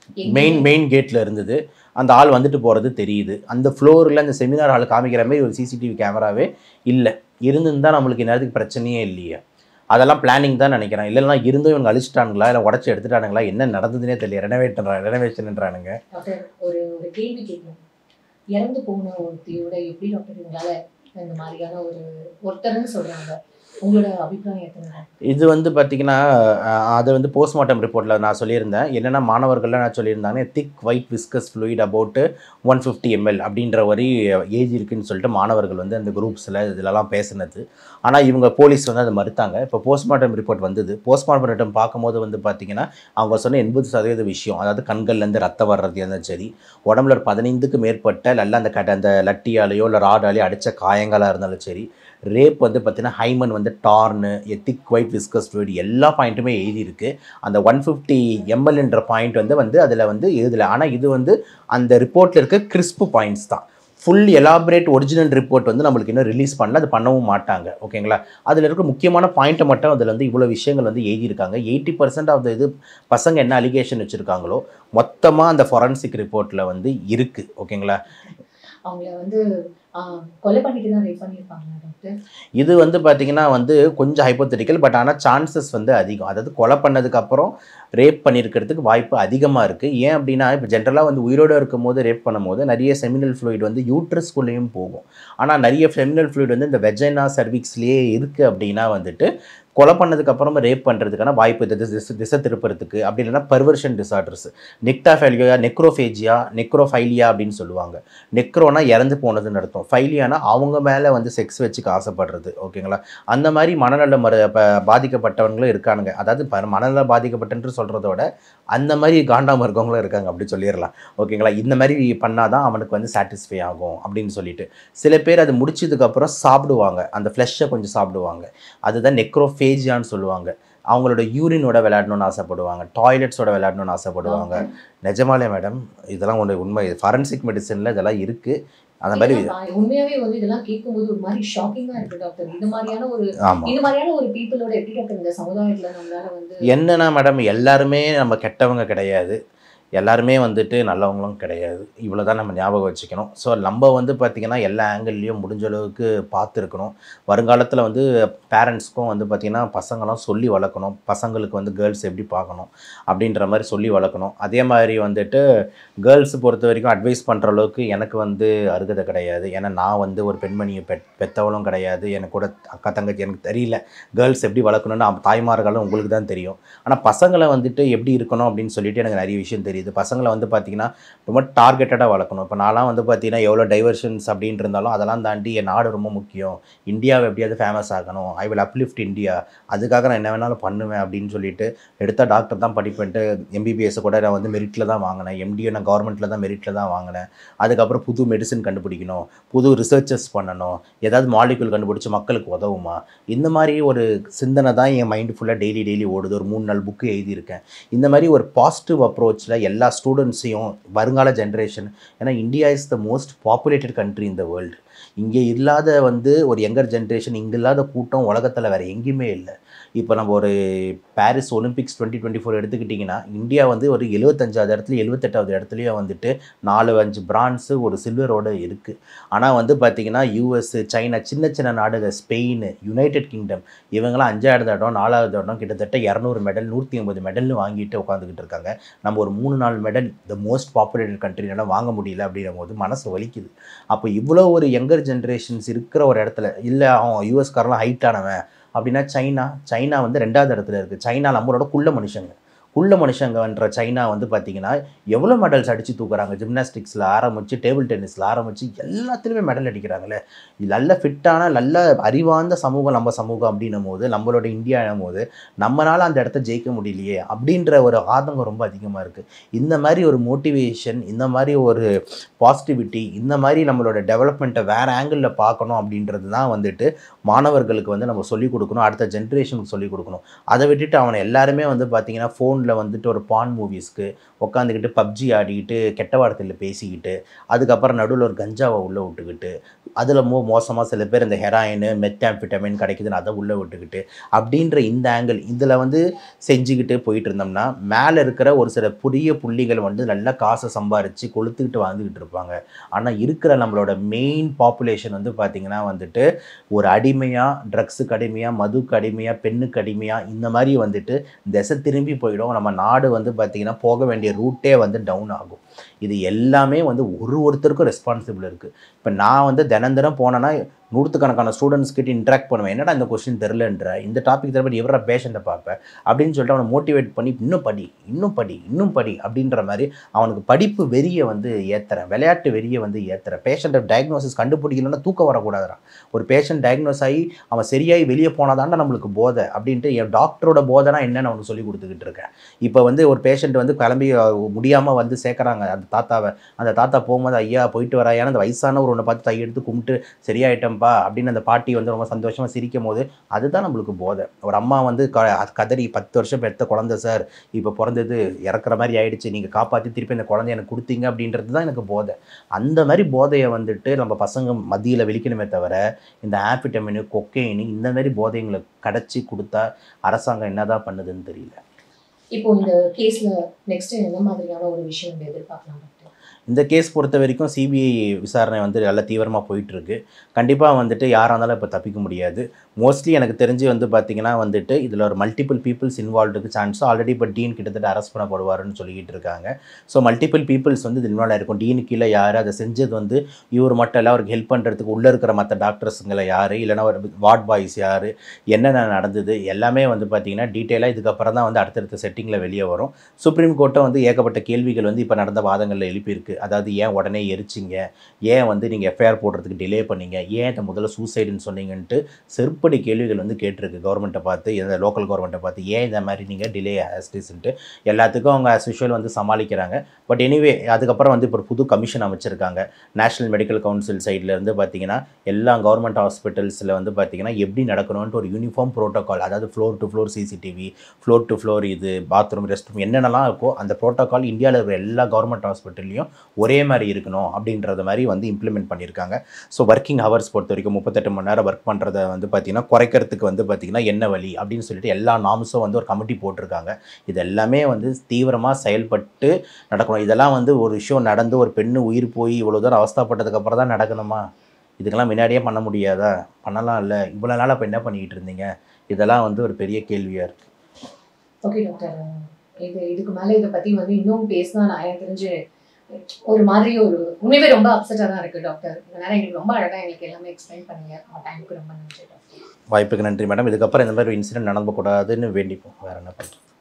மெயின் கேட்டில் இருந்தது. அந்த ஆள் வந்துட்டு போகிறது தெரியுது. அந்த ஃப்ளோரில் அந்த செமினார் ஹால் காமிக்கிற மாதிரி ஒரு சிசிடிவி கேமராவே இல்லை. இருந்துருந்தால் நம்மளுக்கு நேரத்துக்கு பிரச்சனையே இல்லையா. அதெல்லாம் பிளானிங் தான் நினைக்கிறேன். இல்லைன்னா இருந்தும் இவங்க அழிச்சிட்டானுங்களா இல்லை உடச்சி எடுத்துட்டானுங்களா என்ன நடந்ததுன்னே தெரியல. ரெனோவேஷன்ன்றானுங்க. ஒரு கேள்வி கேட்கணும், இறந்து போன ஒருத்தியோட எப்படி டாக்டர் இவங்களால இந்த மாதிரியான ஒருத்தர்னு சொல்கிறாங்க, உங்களோட அபிப்பிராயம் எத்தனை? இது வந்து பார்த்திங்கன்னா அது வந்து போஸ்ட்மார்ட்டம் ரிப்போர்ட்டில் நான் சொல்லியிருந்தேன். என்னென்னா மாணவர்கள்லாம் நான் சொல்லியிருந்தாங்க thick white viscous fluid about 150 ml அப்படின்ற ஒரு ஏஜ் இருக்குதுன்னு சொல்லிட்டு மாணவர்கள் வந்து அந்த குரூப்ஸில் இதிலலாம் பேசுனது. ஆனால் இவங்க போலீஸ் வந்து அதை மறுத்தாங்க. இப்போ போஸ்ட்மார்ட்டம் ரிப்போர்ட் வந்தது. போஸ்ட்மார்ட்டம் ரிப்போர்ட் பார்க்கும்போது வந்து பார்த்திங்கன்னா அவங்க சொன்ன 80% விஷயம், அதாவது கண்கள்லேருந்து ரத்தம் வர்றது இருந்தாலும் சரி, உடம்புல ஒரு 15க்கு மேற்பட்ட நல்லா அந்த லட்டியாலேயோ இல்லை ராடாலேயோ அடித்த காயங்களாக இருந்தாலும் சரி, ரேப் வந்து பார்த்திங்கன்னா ஹைமன் வந்து டார்னு திக் ஒயிட் விஸ்கஸ் ஃப்ளூயிட் எல்லா பாயிண்ட்டுமே எழுதியிருக்கு. அந்த 150 mlன்ற பாயிண்ட் வந்து அதில் வந்து எழுதலை. ஆனால் இது வந்து அந்த ரிப்போர்ட்டில் இருக்க கிறிஸ்ப் பாயிண்ட்ஸ் தான். ஃபுல் எலாபரேட் ஒரிஜினல் ரிப்போர்ட் வந்து நம்மளுக்கு இன்னும் ரிலீஸ் பண்ணல, அது பண்ணவும் மாட்டாங்க. ஓகேங்களா. அதில் இருக்க முக்கியமான பாயிண்ட்டை மட்டும் அதில் வந்து இவ்வளோ விஷயங்கள் வந்து எழுதியிருக்காங்க. 80% ஆஃப் த இது பசங்க என்ன அலிகேஷன் வச்சுருக்காங்களோ மொத்தமாக அந்த ஃபொரன்சிக் ரிப்போர்ட்டில் வந்து இருக்குது. ஓகேங்களா. அவங்கள வந்து கொலை பண்ணிட்டு தான் ரேப் பண்ணியிருப்பாங்களா டாக்டர்? இது வந்து பார்த்தீங்கன்னா வந்து கொஞ்சம் ஹைப்போதெட்டிக்கல். பட் ஆனால் சான்சஸ் வந்து அதிகம். அதாவது கொலை பண்ணதுக்கப்புறம் ரேப் பண்ணியிருக்கிறதுக்கு வாய்ப்பு அதிகமாக இருக்குது. ஏன் அப்படின்னா இப்போ ஜென்ரலாக வந்து உயிரோடு இருக்கும்போது ரேப் பண்ணும்போது நிறைய செமினல் ஃப்ளூயிட் வந்து யூட்ரஸ்குள்ளேயும் போகும். ஆனால் நிறைய செமினல் ஃப்ளூயிட் வந்து இந்த வெஜைனா சர்விக்ஸ்லேயே இருக்குது அப்படின்னா வந்துட்டு கொலை பண்ணதுக்கப்புறமா ரேப் பண்ணுறதுக்கான வாய்ப்பு திசை திருப்புறதுக்கு, அப்படி இல்லைன்னா பர்வர்ஷன் டிசார்டர்ஸ், நெக்டாஃபைலியா, நெக்ரோஃபேஜியா, நெக்ரோஃபைலியா அப்படின்னு சொல்லுவாங்க. நெக்ரோனா இறந்து போனதுன்னு அர்த்தம். ஃபைலியானா அவங்க மேலே வந்து செக்ஸ் வச்சுக்க ஆசைப்படுறது. ஓகேங்களா? அந்த மாதிரி மனநல பாதிக்கப்பட்டவங்களும் இருக்கானுங்க. அதாவது மனநல பாதிக்கப்பட்டன்று சொல்கிறதோட அந்த மாதிரி காண்டாம இருக்கவங்களும் இருக்காங்க அப்படி சொல்லிடலாம். ஓகேங்களா? இந்த மாதிரி பண்ணாதான் அவனுக்கு வந்து சாட்டிஸ்ஃபை ஆகும் அப்படின்னு சொல்லிட்டு சில பேர் அது முடிச்சதுக்கப்புறம் சாப்பிடுவாங்க. அந்த ஃப்ளெஷ்ஷை கொஞ்சம் சாப்பிடுவாங்க. அதுதான் நெக்ரோஃபேஜியான்னு சொல்லுவாங்க. அவங்களோட யூரினோட விளையாடணும்னு ஆசைப்படுவாங்க. டாய்லெட்ஸோட விளையாடணும்னு ஆசைப்படுவாங்க. நிஜமாலே மேடம் இதெல்லாம் ஒன்று உண்மை. ஃபாரன்சிக் மெடிசனில் இதெல்லாம் இருக்குது. அந்த மாதிரி உண்மையாவே வந்து இதெல்லாம் கேட்கும்போது ஒரு மாதிரி ஷாக்கிங்கா இருக்கு டாக்டர். இது மாதிரியான ஒரு பீப்புளோட எப்படி டாக்டர் இந்த சமுதாயத்துல நம்மளால வந்து என்னன்னா மேடம் எல்லாருமே நம்ம கெட்டவங்க கிடையாது. எல்லாருமே வந்துட்டு நல்லவங்களும் கிடையாது. இவ்வளோ தான் நம்ம ஞாபகம் வச்சுக்கணும். ஸோ நம்ம வந்து பார்த்திங்கன்னா எல்லா ஆங்கிள்லேயும் முடிஞ்ச அளவுக்கு பார்த்துருக்கணும். வருங்காலத்தில் வந்து பேரண்ட்ஸ்க்கும் வந்து பார்த்திங்கன்னா பசங்களாம் சொல்லி வளர்க்கணும். பசங்களுக்கு வந்து கேர்ள்ஸ் எப்படி பார்க்கணும் அப்படின்ற மாதிரி சொல்லி வளர்க்கணும். அதே மாதிரி வந்துட்டு கேர்ள்ஸ் பொறுத்த வரைக்கும் அட்வைஸ் பண்ணுற அளவுக்கு எனக்கு வந்து அருகதை கிடையாது. ஏன்னா நான் வந்து ஒரு பெண்மணியை பெற்றவளும் கிடையாது. எனக்கு கூட அக்கா தங்கச்சி எனக்கு தெரியல கேர்ள்ஸ் எப்படி வளர்க்கணும்னு. தாய்மார்களும் உங்களுக்கு தான் தெரியும். ஆனால் பசங்களை வந்துட்டு எப்படி இருக்கணும் அப்படின்னு சொல்லிட்டு எனக்கு நிறைய விஷயம் தெரியும். இது பசங்களை வந்து பார்த்திங்கன்னா ரொம்ப டார்கெட்டடாக வளர்க்கணும். இப்போ நான்லாம் வந்து பார்த்திங்கன்னா எவ்வளோ டைவர்ஷன்ஸ் அப்படின்னு இருந்தாலும் அதெல்லாம் தாண்டி என் நாடு ரொம்ப முக்கியம், இந்தியாவை எப்படியாவது ஃபேமஸ் ஆகணும், ஐ வில் அப்லிஃப்ட் இந்தியா, அதுக்காக நான் என்ன வேணாலும் பண்ணுவேன் அப்படின்னு சொல்லிட்டு எடுத்தால் டாக்டர் தான் படிப்பேன்ட்டு எம்பிபிஎஸ் கூட நான் வந்து மெரிட்டில் தான் வாங்கினேன். எம்டியை நான் கவர்மெண்ட்டில் தான் மெரிட்டில் தான் வாங்கினேன். அதுக்கப்புறம் புது மெடிசன் கண்டுபிடிக்கணும், புது ரிசர்ச்சஸ் பண்ணணும், ஏதாவது மாலிகுல் கண்டுபிடிச்சி மக்களுக்கு உதவுமா, இந்த மாதிரி ஒரு சிந்தனை தான் என் மைண்டு ஃபுல்லாக டெய்லி ஓடுது. ஒரு 3-4 புக்கு எழுதியிருக்கேன். இந்த மாதிரி ஒரு பாசிட்டிவ் அப்ரோச்சில் எல்லா ஸ்டூடெண்ட்ஸையும் வருங்கால ஜென்ரேஷன், ஏன்னா India is the most populated country in the world. இங்கே இல்லாத வந்து ஒரு யங்கர் ஜென்ரேஷன், இங்கே இல்லாத கூட்டம் உலகத்தில் வேறு எங்கேயுமே இல்லை. இப்போ நம்ம ஒரு பாரிஸ் ஒலிம்பிக்ஸ் 2024 எடுத்துக்கிட்டிங்கன்னா இந்தியா வந்து ஒரு 75வது இடத்துல 78வது இடத்துலையும் வந்துட்டு 4-5 பிரான்ஸு ஒரு சில்வரோடு இருக்குது. ஆனால் வந்து பார்த்திங்கன்னா யூஎஸ், சைனா, சின்ன நாடுகள், ஸ்பெயின், யுனைடெட் கிங்டம் இவங்களாம் 5வது இடம் 4வது இடம் கிட்டத்தட்ட 200 மெடல் 180 மெடல்னு வாங்கிட்டு உட்காந்துக்கிட்டு இருக்காங்க. நம்ம ஒரு 3-4 மெடல் த மோஸ்ட் பாப்புலேட்டட் கண்ட்ரினால வாங்க முடியல அப்படின்னும் போது மனசு வலிக்குது. அப்போ இவ்வளோ ஒரு யங்கர் ஜென்ரேஷன்ஸ் இருக்கிற ஒரு இடத்துல இல்லை அவன் யூஎஸ்காரெலாம் ஹைட்டானவன் அப்படின்னா சைனா வந்து 2வது இடத்துல இருக்குது. சைனா நம்மளோட குள்ள மனுஷங்கன்ற சைனா வந்து பார்த்திங்கன்னா எவ்வளோ மெடல்ஸ் அடித்து தூக்குறாங்க. ஜிம்னாஸ்டிக்ஸில் ஆரம்பித்து டேபிள் டென்னிஸில் ஆரம்பித்து எல்லாத்துலேயுமே மெடல் அடிக்கிறாங்களே. நல்ல ஃபிட்டான நல்ல அறிவார்ந்த சமூகம் நம்ம சமூகம் அப்படின்னும் போது, நம்மளோட இந்தியானும் போது நம்மளால் அந்த இடத்த ஜெயிக்க முடியலையே அப்படின்ற ஒரு ஆதங்கம் ரொம்ப அதிகமாக இருக்குது. இந்த மாதிரி ஒரு மோட்டிவேஷன், இந்த மாதிரி ஒரு பாசிட்டிவிட்டி, இந்த மாதிரி நம்மளோட டெவலப்மெண்ட்டை வேறு ஆங்கிளில் பார்க்கணும் அப்படின்றது தான் வந்துட்டு மாணவர்களுக்கு வந்து நம்ம சொல்லிக் கொடுக்கணும். அடுத்த ஜென்ரேஷனுக்கு சொல்லிக் கொடுக்கணும். அதை விட்டுட்டு அவனை எல்லாருமே வந்து பார்த்திங்கன்னா ஃபோனில் வந்துட்டு ஒரு பான் மூவிஸ்க்கு உட்காந்துக்கிட்டு பப்ஜி ஆடிக்கிட்டு கெட்ட வார்த்தையில் பேசிக்கிட்டு அதுக்கப்புறம் நடுவில் ஒரு கஞ்சாவை உள்ளே விட்டுக்கிட்டு அதில் மோசமாக சில பேர் இந்த ஹெராயின், மெத்தாம்ஃபெட்டமைன் கிடைக்குதுன்னு அதை உள்ளே விட்டுக்கிட்டு அப்படின்ற இந்த ஆங்கிள் இதில் வந்து செஞ்சுக்கிட்டு போயிட்டு இருந்தோம்னா மேலே இருக்கிற ஒரு சில புதிய புள்ளிகள் வந்து நல்லா காசை சம்பாரித்து கொளுத்துக்கிட்டு வாழ்ந்துக்கிட்டு இருப்பாங்க. ஆனால் இருக்கிற நம்மளோட மெயின் பாப்புலேஷன் வந்து பார்த்திங்கன்னா வந்துட்டு ஒரு அடிமையாக, ட்ரக்ஸுக்கு அடிமையாக, மதுக்கு அடிமையாக, பெண்ணுக்கு அடிமையாக இந்த மாதிரி வந்துட்டு திசை திரும்பி போயிடும். நம்ம நாடு வந்து பார்த்திங்கன்னா போக வேண்டிய ரூட்டே வந்து டவுன் ஆகும். இது எல்லாமே வந்து ஒருத்தருக்கும் ரெஸ்பான்சிபிள் இருக்குது. இப்போ நான் வந்து தினம் போனேன்னா நூற்றுக்கணக்கான ஸ்டூடெண்ட்ஸ் கிட்ட இன்ட்ராக்ட் பண்ணுவேன். என்னடா இந்த கொஸ்டின் தெரிலன்ற, இந்த டாபிக் தெரில, எவ்வளோ பேஷண்ட்டை பார்ப்பேன் அப்படின்னு சொல்லிட்டு அவனை மோட்டிவேட் பண்ணி இன்னும் படி அப்படின்ற மாதிரி அவனுக்கு படிப்பு வெறியை வந்து ஏற்றுறேன், விளையாட்டு வெறியை வந்து ஏற்றுறேன். பேஷண்ட்டை டயக்னோசிஸ் கண்டுபிடிக்கலன்னா தூக்கம் வரக்கூடாதுறான். ஒரு பேஷண்ட் டயக்னோஸ் ஆகி அவன் சரியாகி வெளியே போனாதான்டா நம்மளுக்கு போதை அப்படின்ட்டு என் டாக்டரோட போதைனா என்னென்னு அவனுக்கு சொல்லி கொடுத்துக்கிட்டு இருக்கேன். இப்போ வந்து ஒரு பேஷண்ட் வந்து கிளம்பி முடியாமல் வந்து சேர்க்குறாங்க அந்த தாத்தாவை. அந்த தாத்தா போகும்போது ஐயா போயிட்டு வராயான்னு அந்த வயசானவர் ஒன்று பார்த்து கையெடுத்து கும்பிட்டு சரியாயிட்டம்பா அப்படின்னு அந்த பாட்டி வந்து ரொம்ப சந்தோஷமாக சிரிக்கும் போது அதுதான் நம்மளுக்கு போதை. ஒரு அம்மா வந்து கதறி 10 வருஷம் பெற்ற குழந்தை சார் இப்போ பிறந்தது இறக்குற மாதிரி ஆயிடுச்சு, நீங்கள் காப்பாற்றி திருப்பி அந்த குழந்தைய எனக்கு கொடுத்தீங்க அப்படின்றது தான் எனக்கு போதை. அந்த மாதிரி போதையை வந்துட்டு நம்ம பசங்க மத்தியில் வெளிக்கணுமே தவிர இந்த ஆம்பிட்டமின், கொக்கைன் இந்த மாதிரி போதைங்களை கடைச்சி கொடுத்தா அரசாங்கம் என்னதான் பண்ணுதுன்னு தெரியல. இப்போ இந்த கேஸ்ல நெக்ஸ்ட் என்ன மாதிரியான ஒரு விஷயம் எதிர்பார்க்கலாம்? இந்த கேஸ் பொறுத்த வரைக்கும் சிபிஐ விசாரணை வந்து நல்லா தீவிரமாக போயிட்டுருக்கு. கண்டிப்பாக வந்துட்டு யாராக இருந்தாலும் இப்போ தப்பிக்க முடியாது. மோஸ்ட்லி எனக்கு தெரிஞ்சு வந்து பார்த்தீங்கன்னா வந்துட்டு இதில் ஒரு மல்டிபிள் பீப்புள்ஸ் இன்வால்வ்டுக்கு சான்ஸ் ஆல்ரெடி இப்போ டீன் கிட்டத்தட்ட அரெஸ்ட் பண்ணப்படுவாருன்னு சொல்லிக்கிட்டு இருக்காங்க. ஸோ மல்டிபிள் பீப்புள்ஸ் வந்து இது இன்வால்வ் ஆகிருக்கும். டீனு கீழே யார், அதை செஞ்சது வந்து இவர் மட்டும் இல்லை, அவருக்கு ஹெல்ப் பண்ணுறதுக்கு உள்ளே இருக்கிற மற்ற டாக்டர்ஸுங்களை யார், இல்லைனா ஒரு வார்ட் பாய்ஸ் யார், என்னென்ன நடந்தது எல்லாமே வந்து பார்த்தீங்கன்னா டீட்டெயிலாக இதுக்கப்புறம் தான் வந்து அடுத்தடுத்த செட்டிங்கில் வெளியே வரும். சுப்ரீம் கோர்ட்டை வந்து ஏகப்பட்ட கேள்விகள் வந்து இப்போ நடந்த வாதங்களில் எழுப்பியிருக்கு. அதாவது ஏன் உடனே எரிச்சிங்க, ஏன் வந்து நீங்கள் எஃப்ஐஆர் போடுறதுக்கு டிலே பண்ணீங்க, ஏன் இதை முதல்ல சூசைடுன்னு சொன்னீங்கன்ட்டு செருப்படி கேள்விகள் வந்து கேட்டிருக்கு கவர்மெண்ட்டை பார்த்து, இந்த லோக்கல் கவர்மெண்ட்டை பார்த்து. ஏன் இந்த மாதிரி நீங்கள் டிலே ஆஸ்டிஸ்ன்ட்டு எல்லாத்துக்கும் அவங்க ஆஸ் யூஷுவல் வந்து சமாளிக்கிறாங்க. பட் எனிவே அதுக்கப்புறம் வந்து இப்போ ஒரு புது கமிஷன் அமைச்சிருக்காங்க. நேஷனல் மெடிக்கல் கவுன்சில் சைட்லேருந்து பார்த்தீங்கன்னா எல்லா கவர்மெண்ட் ஹாஸ்பிட்டல்ஸில் வந்து பார்த்தீங்கன்னா எப்படி நடக்கணும்ன்ட்டு ஒரு யூனிஃபார்ம் ப்ரோட்டோக்கால், அதாவது floor to floor CCTV, floor to floor இது பாத்ரூம் ரெஸ்ட் ரூம் என்னென்னலாம் இருக்கோ அந்த ப்ரோட்டோக்கால் இந்தியாவில் இருக்கிற எல்லா கவர்மெண்ட் ஹாஸ்பிட்டல்லையும் ஒரே மாதிரி இருக்கணும் அப்படின்றத மாதிரி வந்து இம்ப்ளிமெண்ட் பண்ணியிருக்காங்க. ஸோ ஒர்க்கிங் ஹவர்ஸ் பொறுத்த வரைக்கும் 38 மணி நேரம் ஒர்க் பண்ணுறத வந்து பார்த்திங்கன்னா குறைக்கிறதுக்கு வந்து பார்த்திங்கன்னா என்ன வழி அப்படின்னு சொல்லிட்டு எல்லா நார்ம்ஸும் வந்து ஒரு கமிட்டி போட்டிருக்காங்க. இது எல்லாமே வந்து தீவிரமாக செயல்பட்டு நடக்கணும். இதெல்லாம் வந்து ஒரு விஷயம் நடந்து ஒரு பெண்ணு உயிர் போய் இவ்வளோ தூரம் அவஸ்தைப்பட்டதுக்கப்புறம் தான் நடக்கணுமா? இதுக்கெல்லாம் முன்னாடியே பண்ண முடியாதா? பண்ணலாம் இல்லை, இவ்வளோ நாள் அப்போ என்ன பண்ணிக்கிட்டு இருந்தீங்க? இதெல்லாம் வந்து ஒரு பெரிய கேள்வியாக இருக்குது. ஓகே டாக்டர், இதுக்கு மேலே இதை பற்றி வந்து இன்னும் பேசினா நான் எனக்கு தெரிஞ்சு ஒரு மாதிரி ஒரு உண்மையே ரொம்ப அப்செட்டாக தான் இருக்குது டாக்டர். இதனால் எங்களுக்கு ரொம்ப அழகாக எங்களுக்கு எல்லாமே எக்ஸ்பிளைன் பண்ணுங்க. டைமுக்கு ரொம்ப நன்றி டாக்டர். வாய்ப்புக்கு நன்றி மேடம். இதுக்கப்புறம் இந்த மாதிரி இன்சிடென்ட் நடக்கக்கூடாதுன்னு வேண்டிப்போம். வேறு என்ன பண்ணுறோம்?